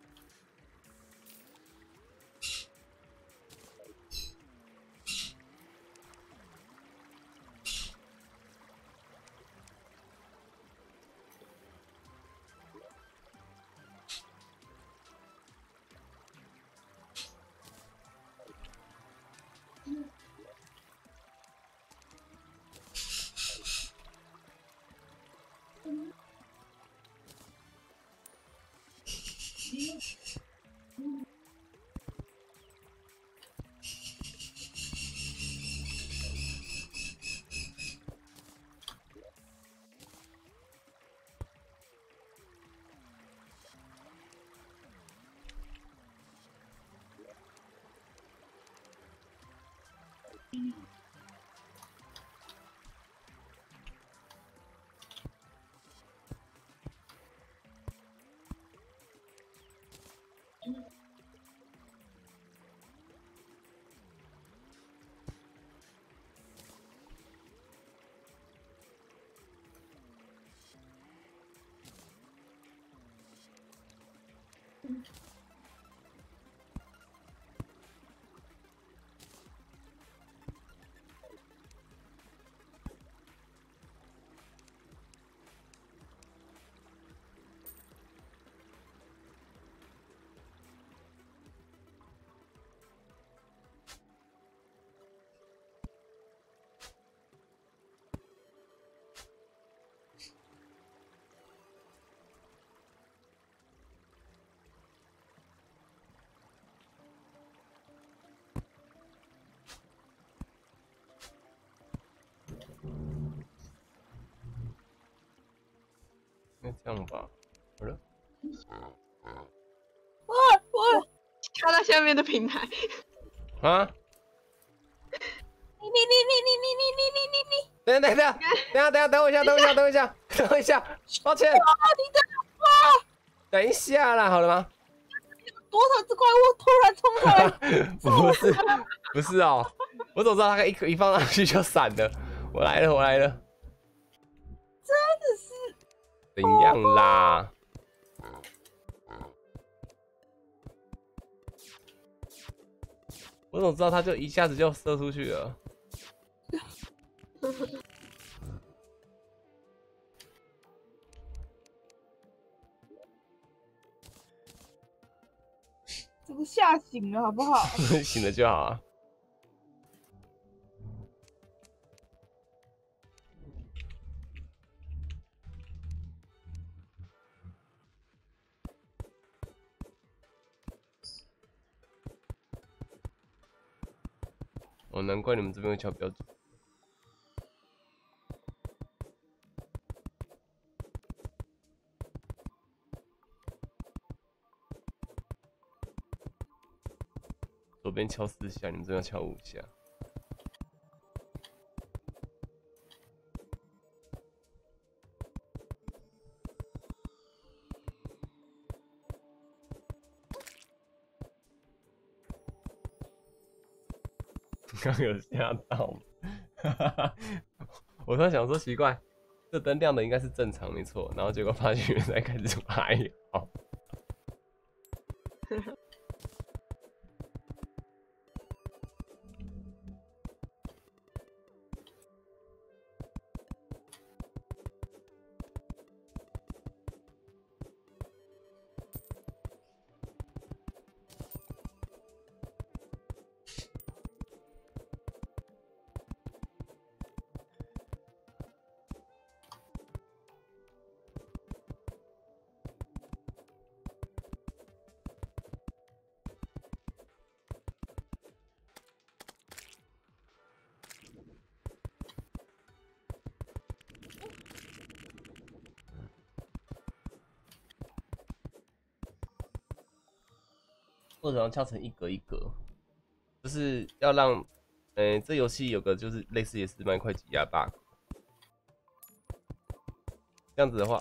那这样吧，好了。 哇哇！ 跳到下面的平台。 啊！ 你你你你你你你你你你！ 等等等等等等等我一下，等我一下，等我一下，等我一下，抱歉。 你在哇！ 等一下啦，好了吗？ 多少只怪物突然冲上来？ 不是，不是哦，我怎么知道它一一放上去就闪了？我来了，我来了。 真的是怎样啦？我怎么知道它就一下子就射出去了？ 这个吓死醒了好不好？ 醒了就好啊。哦，难怪你们这边会敲标准。左边敲四下，你们这边敲五下。刚有吓到吗？我突然想说奇怪，这灯亮的应该是正常没错，然后结果发现原来开始还好。或者要敲成一格一格，就是要让，呃，这游戏有个就是类似也是麦块挤压 bug， 这样子的话，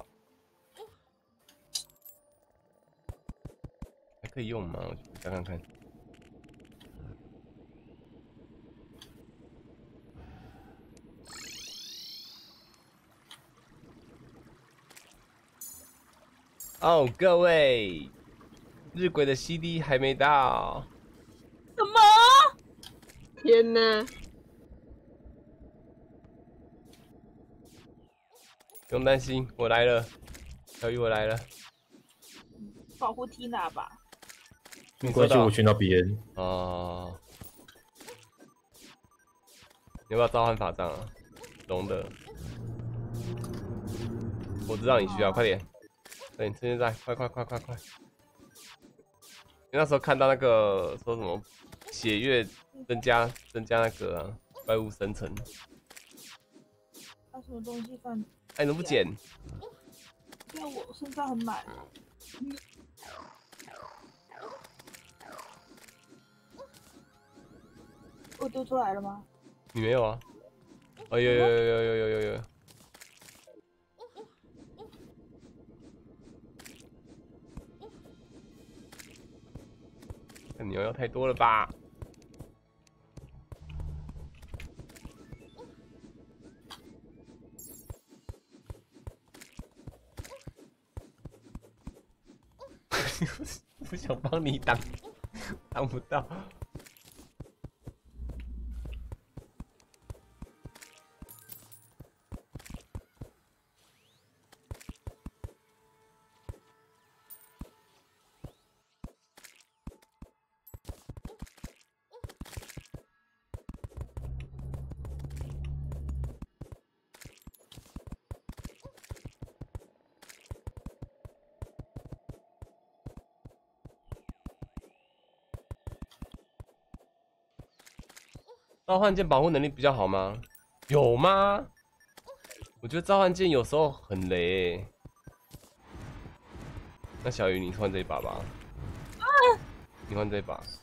还可以用吗？我去看看看。哦，各位。日晷的 C D 还没到。 什么？ 天哪！ 不用担心，我来了，小雨我来了。 保护 Tina 吧。 没关系，我去那边。 哦。你要不要召唤法杖啊？龙的。我知道你需要，快点，快点，趁现在，快快快快快！那时候看到那个说什么血月增加增加那个、啊、怪物生成， 那什么东西放？ 哎，你都不捡？ 因为我身上很满。我丢出来了吗？ 你没有啊？哦，有有有有有有有有。牛要太多了吧？不想帮你挡，挡不到。召唤剑保护能力比较好吗？有吗？我觉得召唤剑有时候很雷、欸。那小雨，你换这一把吧。啊、你换这一把。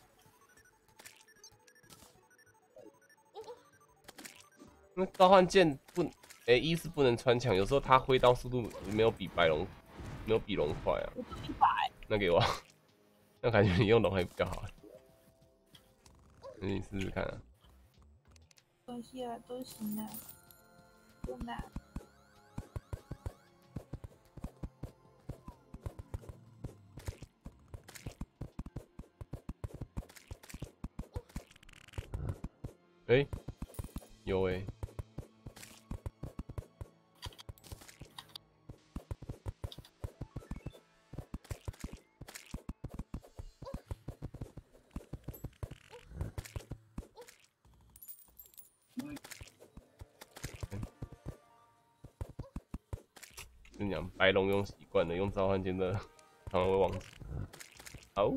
那召唤剑不，哎、欸，一是不能穿墙，有时候它挥刀速度没有比白龙，没有比龙快啊。 我一百。那给我，那感觉你用龙还比较好。那你试试看啊。 东西啊，都行啊，不难。 哎、欸，有哎、欸。 跟你讲，白龙用习惯了，用召唤剑的常常会忘记。好。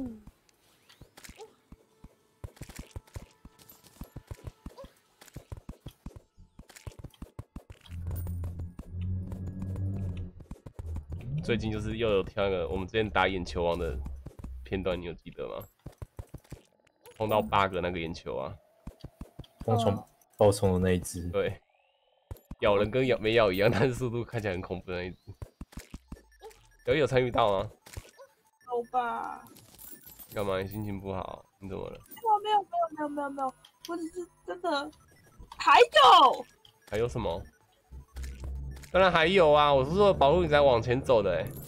最近就是又有跳那个我们之前打眼球王的片段，你有记得吗？碰到八个那个眼球啊， 疯虫爆冲的那一只， 对，咬人跟咬没咬一样，但是速度看起来很恐怖的那一只。有有参与到吗？ 有吧？ 干嘛？你心情不好？你怎么了？ 没有没有没有没有没有没有，我只是真的还有还有什么？当然还有啊！我是说保护你才往前走的哎、欸。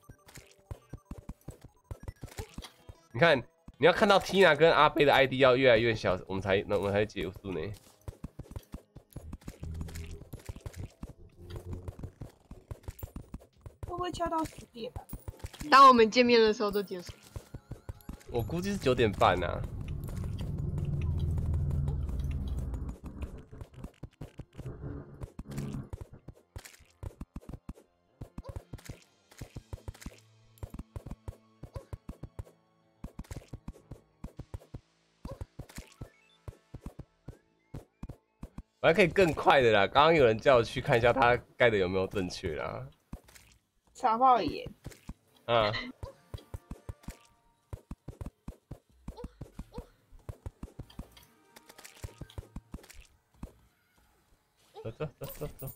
你看，你要看到 Tina 跟阿贝的 I D 要越来越小，我们才那我们才结束呢。 会不会敲到十点啊？ 当我们见面的时候都结束。 我估计是九点半啊。我还可以更快的啦！刚刚有人叫我去看一下他盖的有没有正确啦。 茶泡盐。 啊。走走走走走。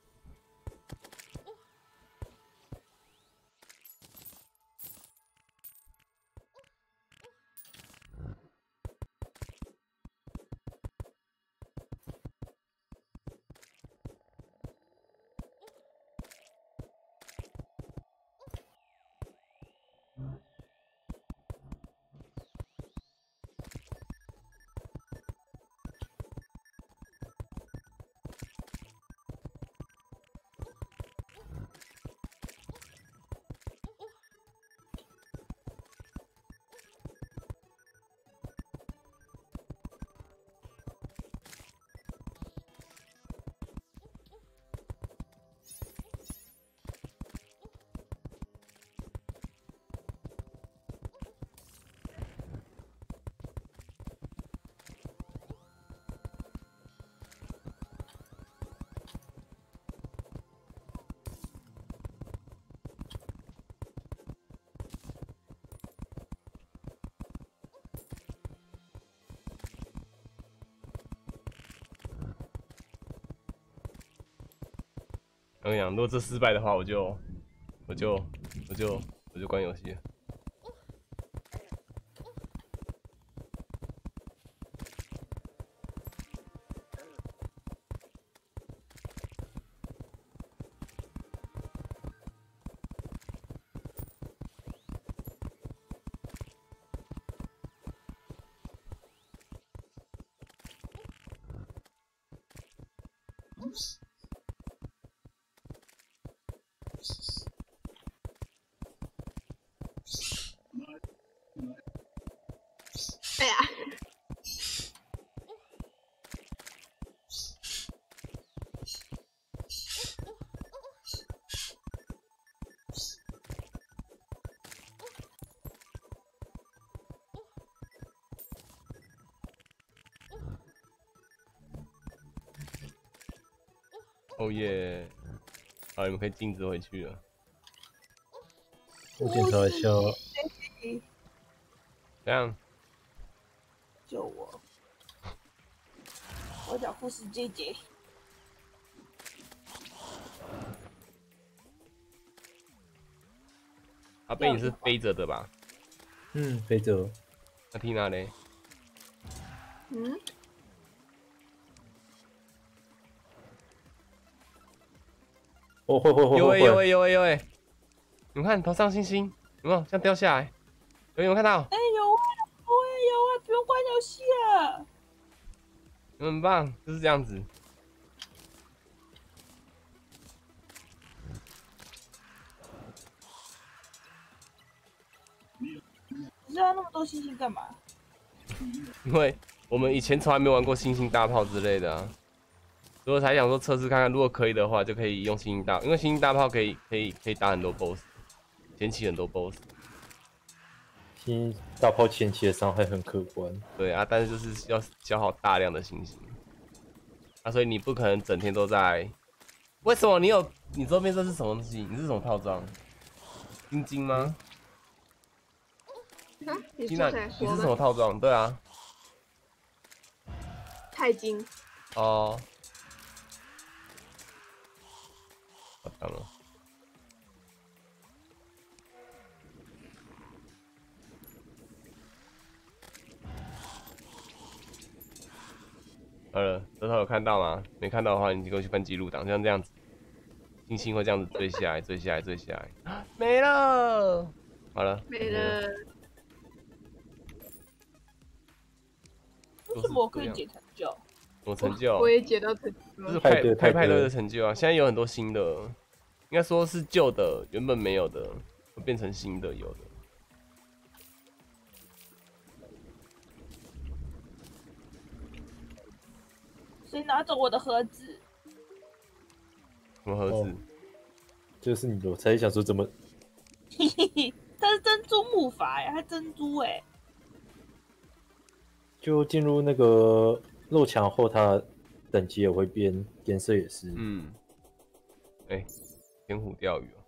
我跟你讲，如果这失败的话，我就，我就，我就，我就关游戏了。 哎呀， 哦耶！好，你们可以径直回去了。 我检查一下， 这样。 救我！我找护士姐姐。 阿贝，你是背着的吧？ 嗯，背着。 那缇娜嘞？ 嗯， 哦，会会会有会会。 诶有诶有诶有诶！你们看头上星星有没有像掉下来？有没有看到？ 哎、有啊，我也有啊，不用关游戏了。 你们很棒，就是这样子。 你知道那么多星星干嘛？ 因为我们以前从来没玩过星星大炮之类的啊。 所以我才想说测试看看，如果可以的话，就可以用星星大，因为星星大炮可以可以可以打很多 boss， 前期很多 boss。 星大炮前期的伤害很可观。 对啊，但是就是要消耗大量的星星，啊，所以你不可能整天都在。为什么你有？你周边这是什么东西？你是什么套装？金晶吗？ 啊，你金娜， 是在你是什说吗？ 么套装？对啊。 钛金。 哦。好看了。好了，德涛有看到吗？没看到的话，你就给我去翻记录档，像这样子，星星会这样子坠下来，坠下来，坠下来，没了。好了， 没了。 为什么我可以解成就？ 什么成就？ 我也解到成就了。 这是派派对派派对派对的成就啊！现在有很多新的，应该说是旧的，原本没有的，会变成新的有的。 谁拿走我的盒子？ 什么盒子？ 哦就是你，我才想说怎么嘿嘿嘿，它是珍珠木筏呀，它珍珠哎。 就进入那个肉墙后，它等级也会变，颜色也是。 嗯，哎、欸，天虎钓鱼哦。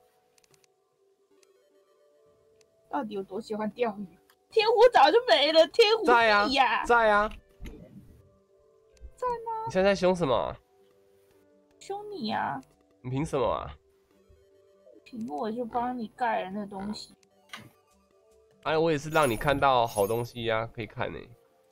到底有多喜欢钓鱼？天虎早就没了，天虎在啊， 呀， 在啊， 在呢。 你现在在凶什么、啊？ 凶你呀！ 你凭什么啊？ 凭我就帮你盖了那东西。 哎，我也是让你看到好东西呀、啊，可以看呢、欸。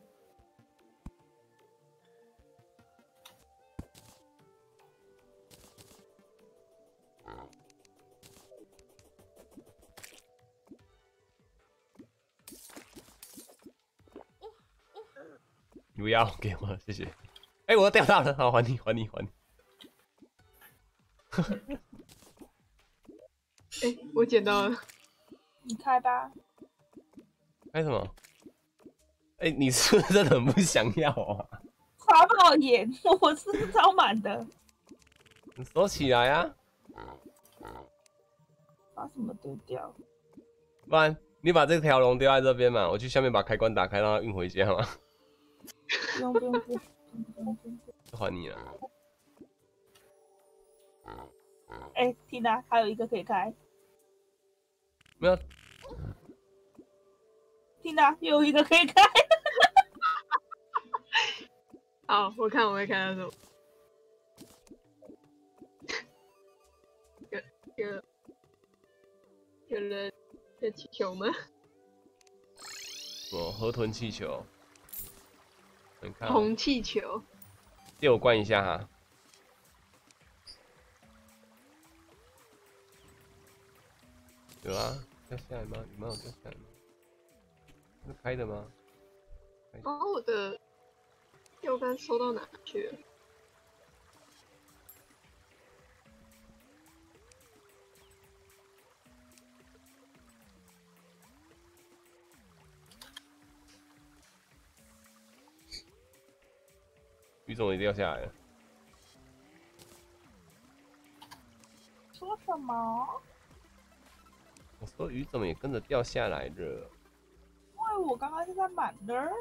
你不要给我，谢谢。哎、欸，我钓到了，好，还你，还你，还你。 哎、欸，我捡到了。 你开吧。 开什么？哎、欸，你是不是真的很不想要啊？ 发爆眼，我是超满的。 你收起来啊！ 把什么丢掉？ 不然你把这条龙丢在这边嘛，我去下面把开关打开，让它运回家嘛。 不用不用不用不用不用。 还你了。 哎、欸，缇娜，还有一个可以开。 没有。 缇娜，又有一个可以开。 好，我看我会看到什么。有有有人的气球吗？ 什么河豚气球？你看、啊。 红气球。 借我关一下哈。有啊，掉下来吗？有没有掉下来吗？是开的吗？ 哦，我的钓竿收到哪去了？ 鱼种也掉下来了。 说什么？ 我说鱼怎么也跟着掉下来了？ 因为我刚刚是在满的。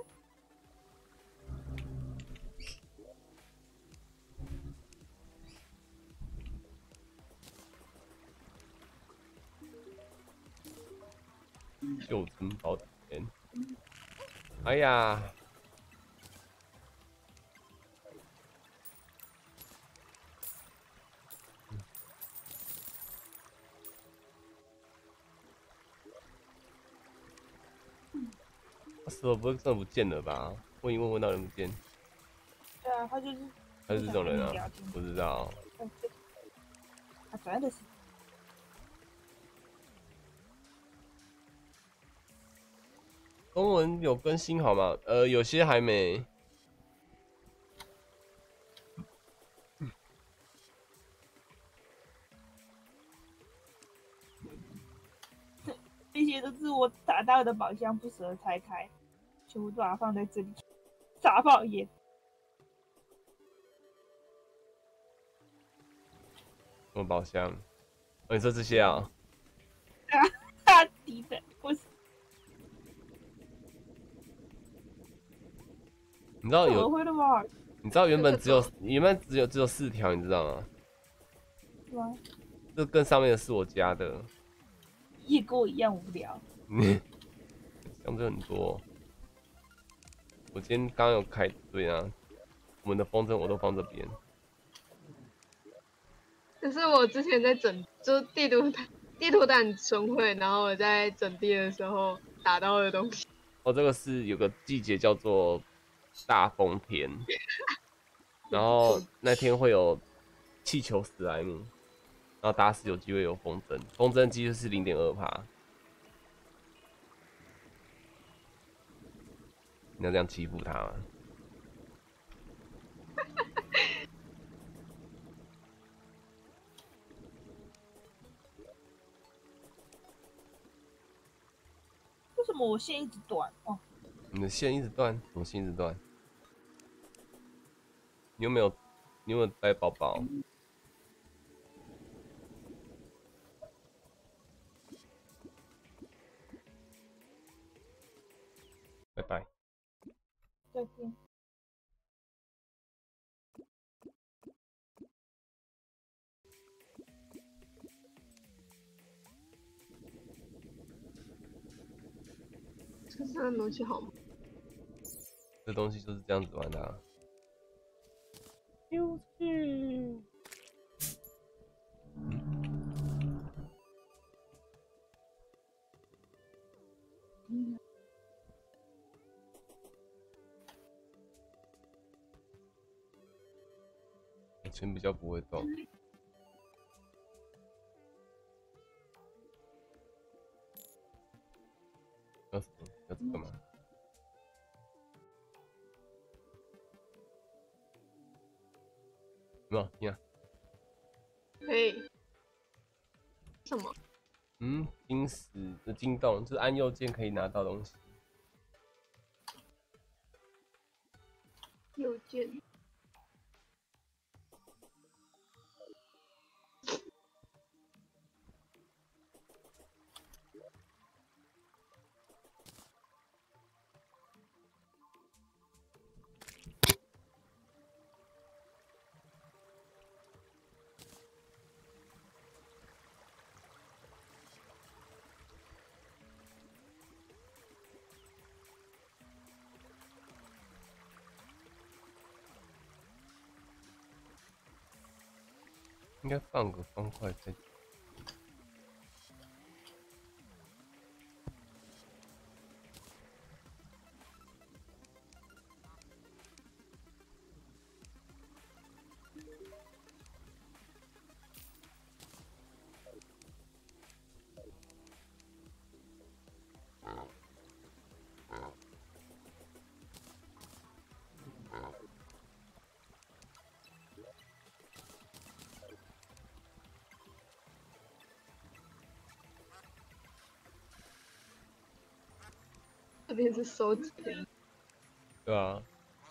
旧城宝典。哎呀！石头不会真的不见了吧？问一问问到人不见。 对啊，他就是。 他是这种人啊？不知道。 他真的是。 中文有更新好吗？呃，有些还没。 这些都是我打到的宝箱，不舍得拆开，全部都把它放在这里，傻爆眼。 什么宝箱？哦，你说这些啊？ 啊，大敌的，我是你知道有？ 怎么会那么好？ 你知道原本只有原本只有只有四条，你知道吗？ 是吗？ 这更上面的是我家的， 也跟我一样无聊。 箱子很多。我今天刚刚有开，对啊，我们的风筝我都放这边。 这是我之前在整，就是地图地图蛋son会，然后我在整地的时候打到的东西。 哦，这个是有个季节叫做大风天，然后那天会有气球史莱姆，然后打死有机会有风筝，风筝几率是零点二趴。你要这样欺负他吗？ 为什么我线一直断？哦， 你的线一直断，我线一直断。你有没有？你有没有带包包？拜拜。 再见。 车上的东西好吗？ 这东西就是这样子玩的、啊。 就是。嗯。 钱比较不会动。要什么？要这个吗？有没有？你看。 可以。什么？ 嗯，金石的金洞，就是按右键可以拿到东西。 右键。 应该放个方块在。 这边是收钱。 对啊。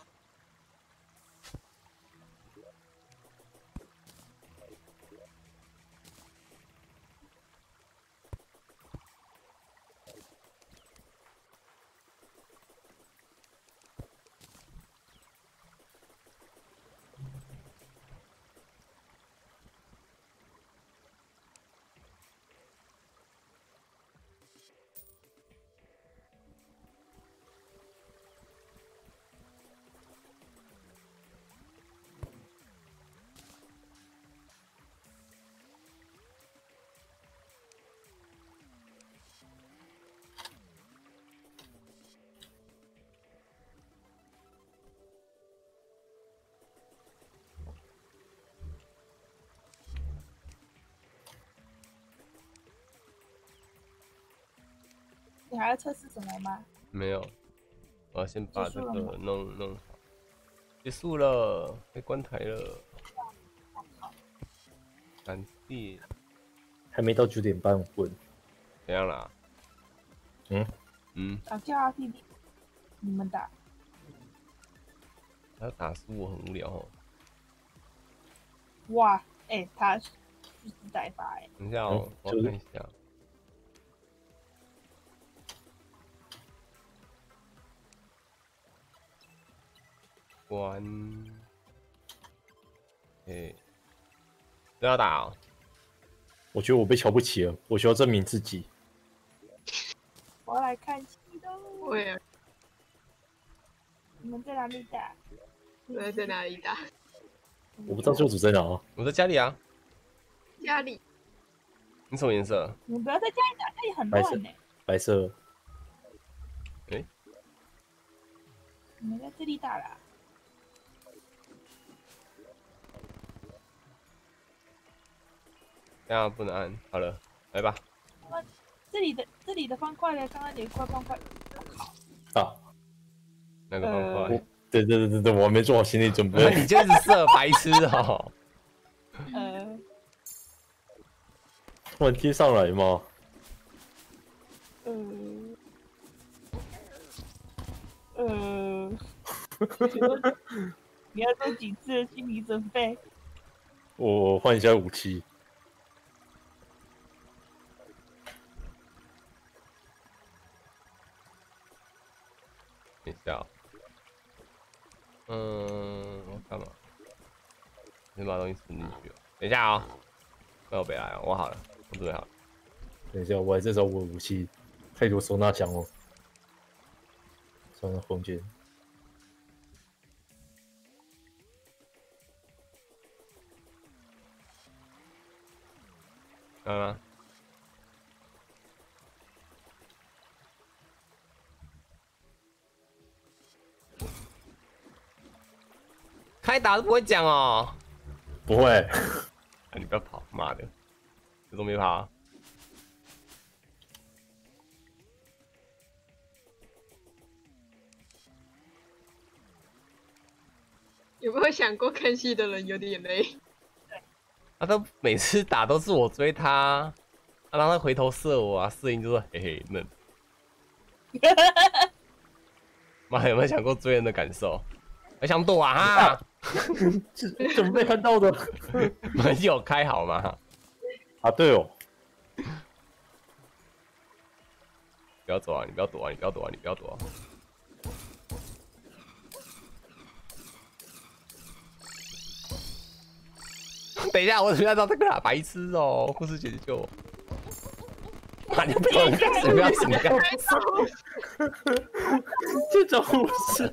你还要测试什么吗？ 没有，我要先把这个结束了吗弄弄好。结束了，可以关台了。感谢。 还没到九点半混。 怎样啦？ 嗯嗯， 打叫 R P P， 你们打。 还要打输我很无聊哦。 哇，哎、欸，他去死代发哎。 等一下哦，我看一下。关，哎，不要打哦。 我觉得我被瞧不起了，我需要证明自己。 我要来看戏喽。 对啊， 你们在哪里打？ 我在哪里打？ 我不知道救主在哪啊。 我在家里啊。 家里。 你什么颜色？ 你们不要在家里打，这里很乱呢。 白色。 哎、欸， 你们在这里打啦。 这样不能按，好了，来吧。 这里的这里的方块呢？刚刚有一块方块。 啊， 那个方块？ 呃、对对对对对，我还没做好心理准备。 你就是色白痴哦。 呃， 突然贴上来吗？ 嗯，呃，你要做几次的心理准备？ 我换一下武器。 等一下，嗯，我干嘛？先把东西存进去。等一下啊、哦，不要别来哦，我好了，我准备好了。 等一下，我还在找我的武器，太多收纳箱哦。收纳空间。 看到吗？开打都不会讲哦。 不会。 啊，你不要跑，妈的，这都没跑、啊。 有没有想过看戏的人有点累？ 啊，他每次打都是我追他，啊、然后他回头射我啊，射赢就说嘿嘿嫩。妈，有没有想过追人的感受？还想躲啊哈？ 怎么被看到的？ 门有开好吗？ 啊，对哦。 不要走啊！你不要躲啊！你不要躲啊！你不要躲啊！等一下，我怎么要到这个啦？白痴哦！护士姐姐救我！妈，你不要干什么？要什么干？ 这种护士。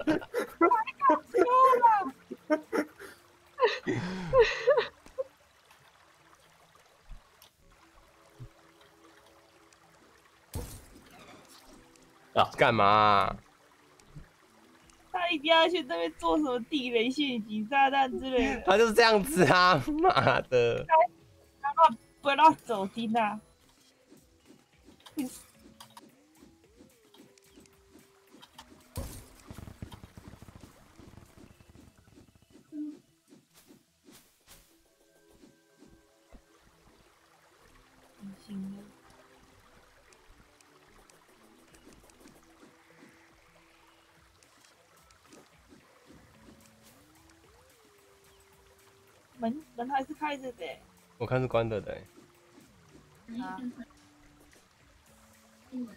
啊！干嘛、啊？ 他一定要去那边做什么地雷陷阱、炸弹之类的。 他就是这样子啊！妈的！ 然后不让走心啊！门门还是开着的、欸， 我看是关的的、欸。 啊。嗯。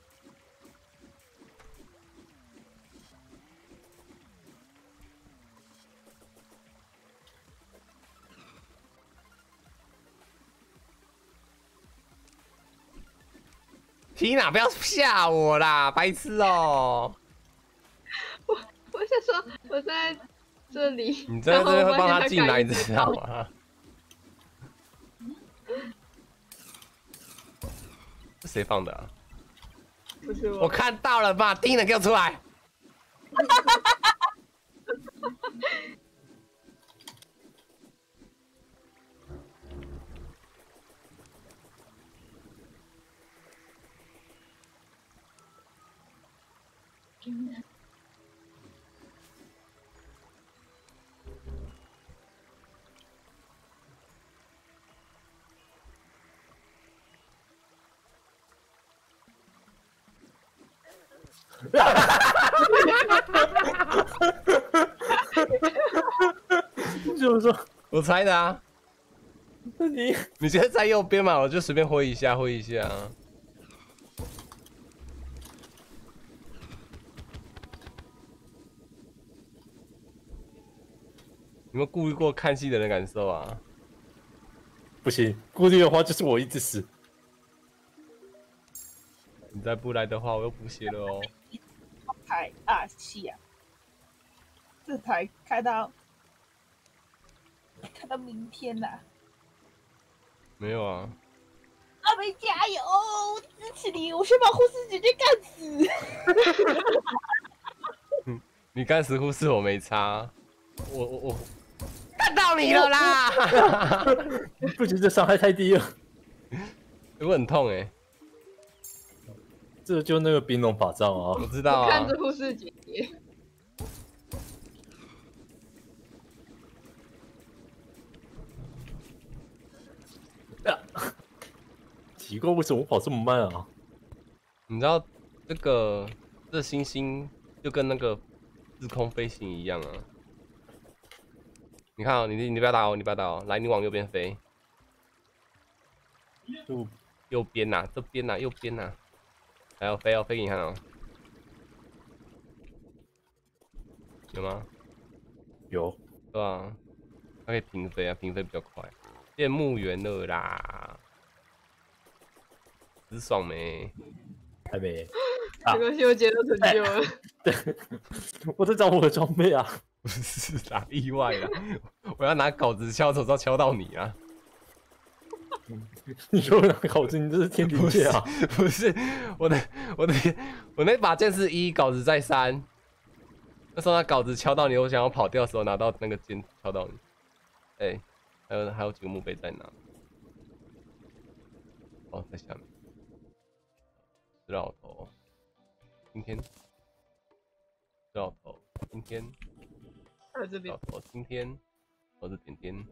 缇娜，不要吓我啦，白痴哦、 喔！我我是说我在这里， 你在这边会帮他进来，你知道吗？是谁放的、啊？ 不是我。 我看到了吧，缇娜给我出来！ 就是说， 我猜的啊。 那你你现在在右边嘛，我就随便挥一下，挥一下。有没有顾虑过看戏的人感受啊？ 不行，顾虑的话就是我一直死。 你再不来的话，我又补血了哦。 台啊，戏啊，这台开到开到明天呐、啊。 没有啊。 阿梅加油，支持你！我先把护士姐姐干死。 你干死护士我没差，我我我看到你了啦！ 不行，这伤害太低了。 我很痛哎、欸。 这就那个冰龙法杖啊！ 我知道啊。 看着护士姐姐。 啊、奇怪，为什么我跑这么慢啊？ 你知道这个这星星就跟那个日空飞行一样啊。你看哦，你你不要打哦，你不要打哦，来，你往右边飞。 右右边呐、啊，这边呐、啊，右边呐、啊。还要飞哦，飞给你看哦。有吗？ 有。 对啊，它可以平飞啊，平飞比较快。变墓园了啦，直爽没？ 还没。 没关系，我姐都成就了。 对，我在找我的装备啊。 不是啦，意外啦，我要拿稿子敲，手要敲到你啊！ 你说拿稿子，你这是天顶剑啊？ 不是，我的我的我那把剑是一，稿子在三。那时候他稿子敲到你，我想要跑掉的时候拿到那个剑敲到你。哎、欸，还有还有几个墓碑在哪？哦，在下面。石老头，今天。石老头，今天。 在这边。 老头，今天。我是点点。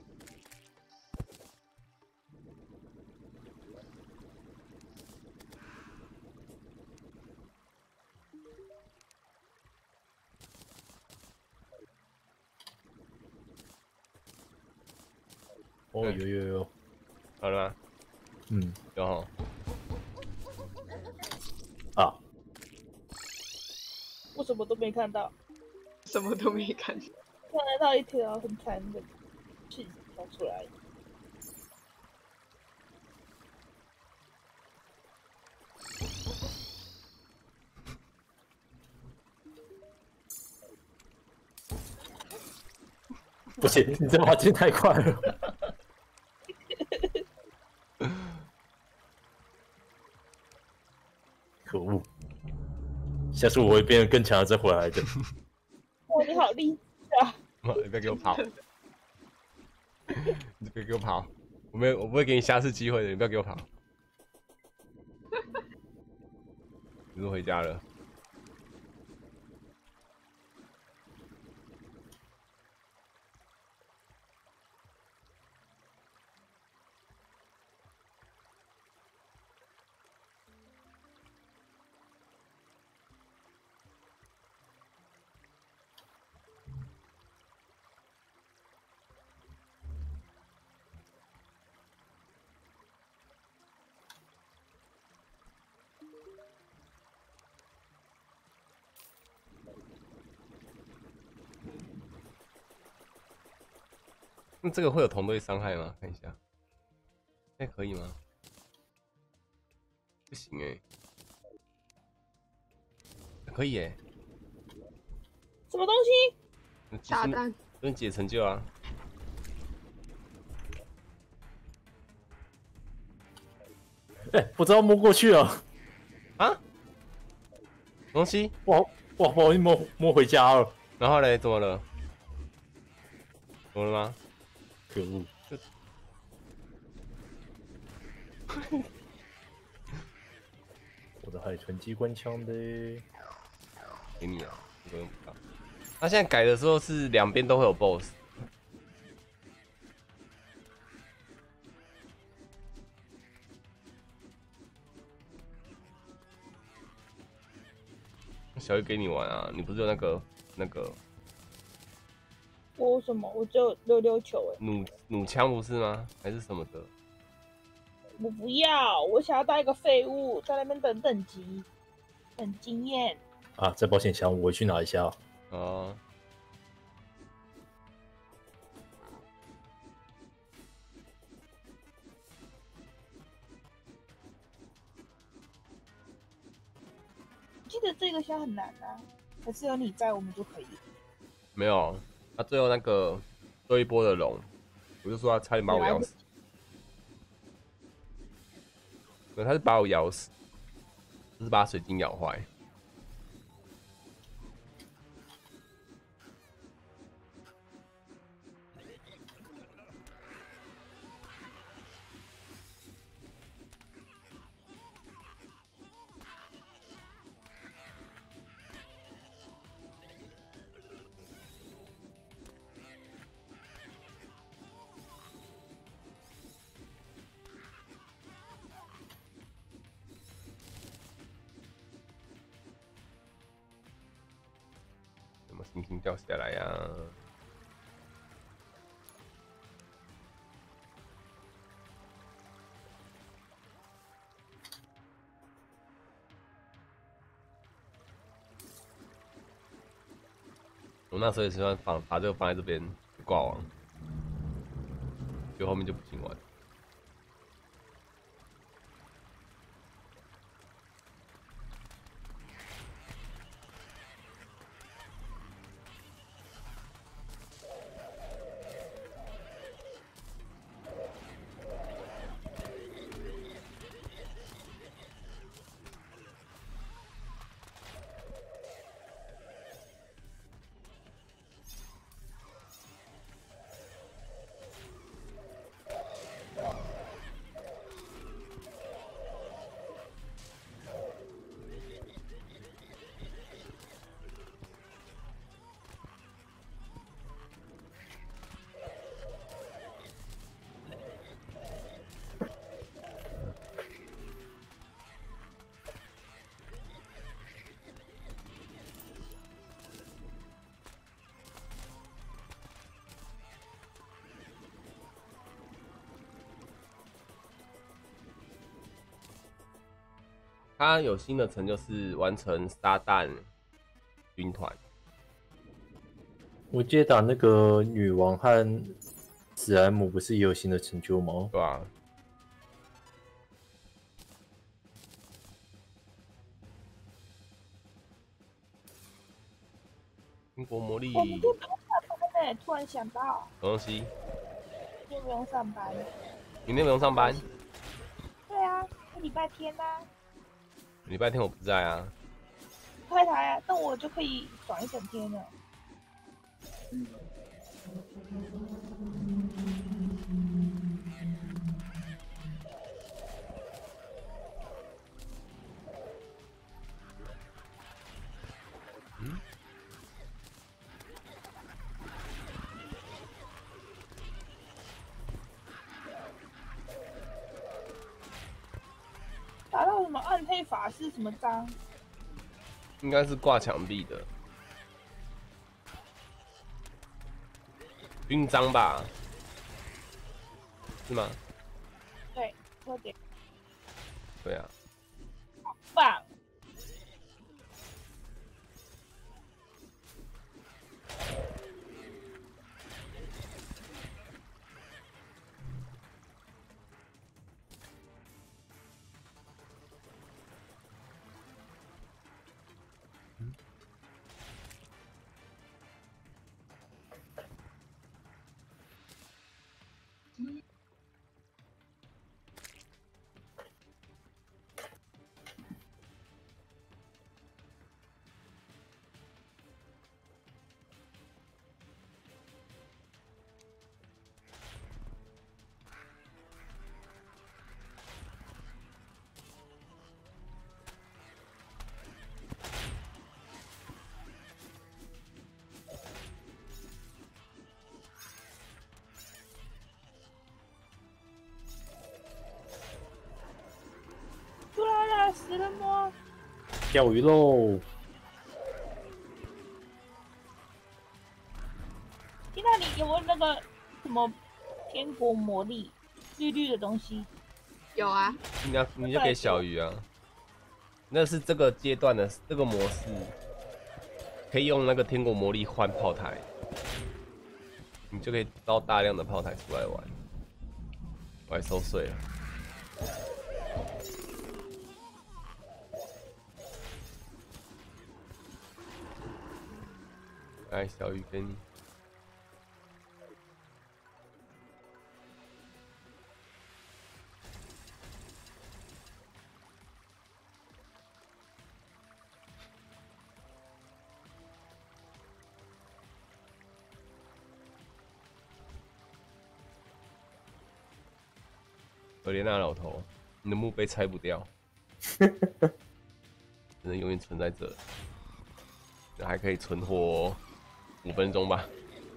哦，有有有， 好了吗？ 嗯， 有齁。 啊， 我什么都没看到， 什么都没看。 看得到一条很残的讯息跑出来。 不行，你这把剑太快了。可恶！下次我会变得更强，再回来的。 哇，你好厉害啊！ 你不要给我跑！你不要给我跑！我没有，我不会给你下次机会的，你不要给我跑！你是回家了？那这个会有同队伤害吗？看一下，哎，可以吗？不行哎、欸，可以哎、欸。 什么东西？ 炸弹。 跟解成就啊。 哎、欸，我知道摸过去了。 啊？东西？ 哇哇，不好意思，摸摸回家了。 然后嘞，怎么了？怎么了吗？ 可恶！我的海豚机关枪的， 给你啊，这个用不到。他现在改的时候是两边都会有 B O S S。小玉给你玩啊，你不是有那个那个我什么？我只有溜溜球哎。 弩弩枪不是吗？还是什么的？ 我不要，我想要当一个废物，在那边等等级，等经验。 啊，这保险箱我回去拿一下。 哦。 记得这个箱很难啊，可是有你在，我们就可以。 没有，他最后那个最后一波的龙，我就说他差点把我咬死。没有，他是把我咬死，不是把水晶咬坏。什么星星掉下来呀、啊？我那时候也喜欢放把这个放在这边挂网，就后面就不行玩。它有新的成就是完成撒旦军团。 我记得打那个女王和史莱姆不是也有新的成就吗？ 对啊。英国魔力。 我明天不用上班呢，突然想到。 什么东西？ 明天不用上班。 明天不用上班？ 对啊，礼拜天啊。 礼拜天我不在啊。 开台啊，那我就可以爽一整天了。嗯。 嗯？ 打到什么暗黑法师什么章？ 应该是挂墙壁的勋章吧？是吗？ 对，特点。 对啊。 好棒！出来了，食人魔！ 钓鱼喽！ 听到你有没有那个什么天国魔力绿绿的东西？ 有啊， 你要你就给小鱼啊。那是这个阶段的这个模式，可以用那个天国魔力换炮台，你就可以招大量的炮台出来玩。我还收税了。来，小鱼给你。可怜那老头，你的墓碑拆不掉，只能永远存在这。这还可以存活五分钟吧。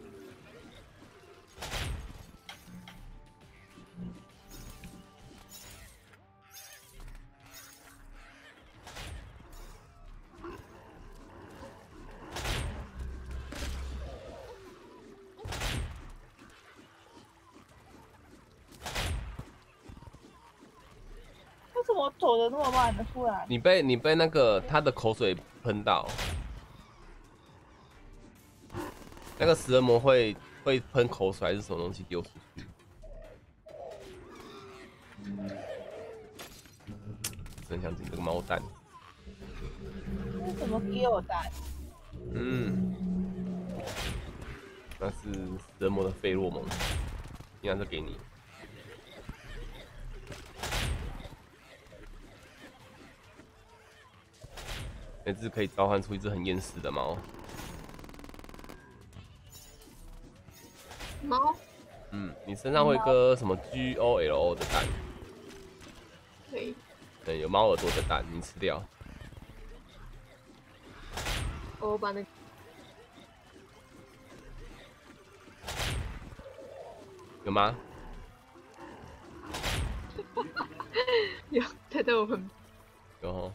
为什么走的那么慢呢？突然， 你被你被那个他的口水喷到，那个食人魔会会喷口水还是什么东西丢出去？真想进这个猫蛋。 为什么给我蛋？ 嗯，那是食人魔的费洛蒙，应该是给你。那只可以召唤出一只很厌世的猫。 猫， 嗯，你身上会有个什么 G O L O 的蛋， 可以， 对，有猫耳朵的蛋，你吃掉。 我把那个有吗？ 有，它在我旁边。 有哦。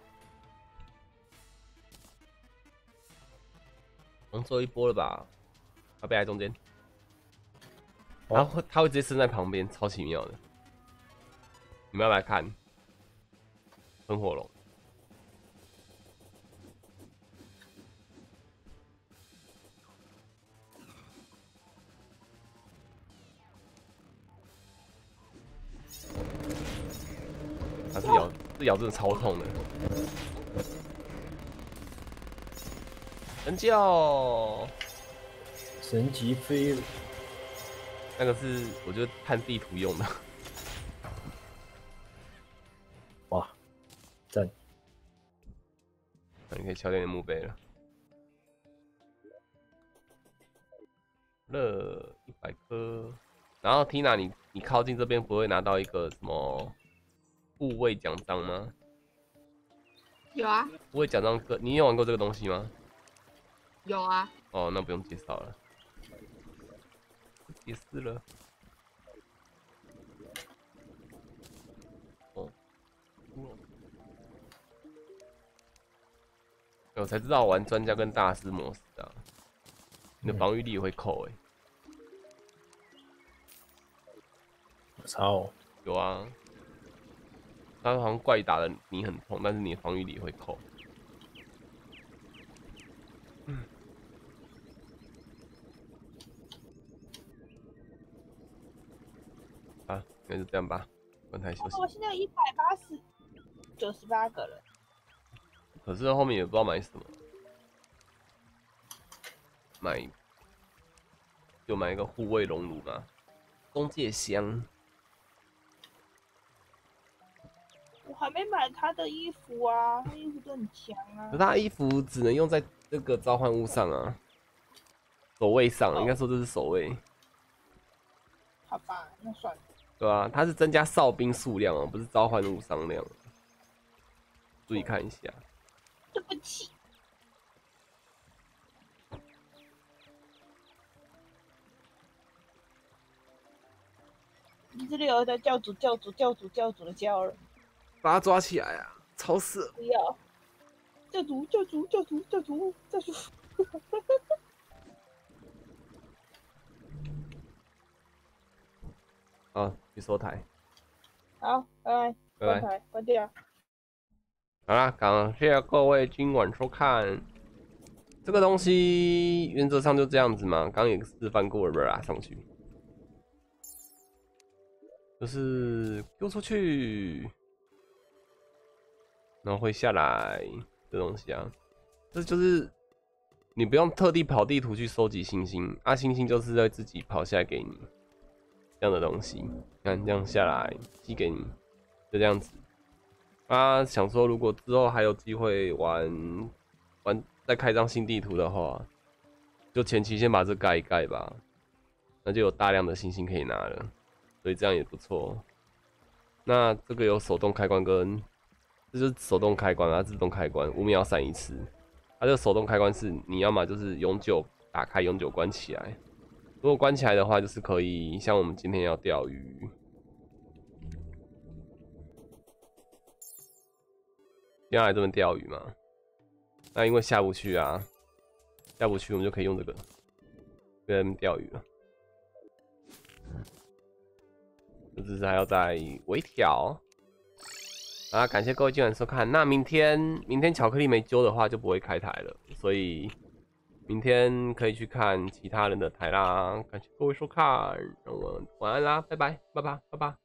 我们最后一波了吧？它背在中间， 哦它会它会直接伸在旁边，超奇妙的。你们要不要来看？喷火龙。它是咬，这咬真的超痛的。人叫神级飞， 那个是我觉得看地图用的。 哇，赞！ 那你可以敲掉你的墓碑了。乐一百颗，然后 Tina， 你你靠近这边不会拿到一个什么护卫奖章吗？ 有啊， 护卫奖章个，你有玩过这个东西吗？ 有啊， 哦，那不用介绍了，解释了。哦，我才知道玩专家跟大师模式啊，你的防御力也会扣哎、欸。 我操！ 有啊，他好像怪打的你很痛，但是你的防御力会扣。嗯。啊，那就这样吧，关台休息。 我现在一百八十九十八个了。 可是后面也不知道买什么，买就买一个护卫熔炉嘛，中介箱。 我还没买他的衣服啊，他衣服都很强啊可。他衣服只能用在这个召唤物上啊，守卫上， 哦应该说这是守卫， 好吧，那算了。 对吧、啊？它是增加哨兵数量哦，不是召唤物商量，注意看一下。 对不起。你这里有的教主、教主、教主、教主的叫了， 把他抓起来啊！超色！ 不要。教主、教主、教主、教主、教主。 好，去收台。 好，拜拜， 拜拜关台，关掉。 好啦，感谢各位今晚收看。这个东西原则上就这样子嘛，刚刚也示范过了啦，上去就是丢出去，然后会下来这东西啊，这就是你不用特地跑地图去收集星星，啊，星星就是会自己跑下来给你这样的东西，看这样下来寄给你，就这样子。啊，想说如果之后还有机会玩玩再开张新地图的话，就前期先把这盖一盖吧，那就有大量的星星可以拿了，所以这样也不错。那这个有手动开关跟，这就是手动开关啊，自动开关，五秒闪一次。它这个手动开关是你要么就是永久打开，永久关起来。如果关起来的话，就是可以像我们今天要钓鱼。今天来这边钓鱼嘛，那因为下不去啊，下不去我们就可以用这个在那边钓鱼了。这只是还要再微调啊！感谢各位今晚收看。那明天明天巧克力没揪的话就不会开台了，所以明天可以去看其他人的台啦。感谢各位收看，让我们晚安啦，拜拜，拜拜，拜拜。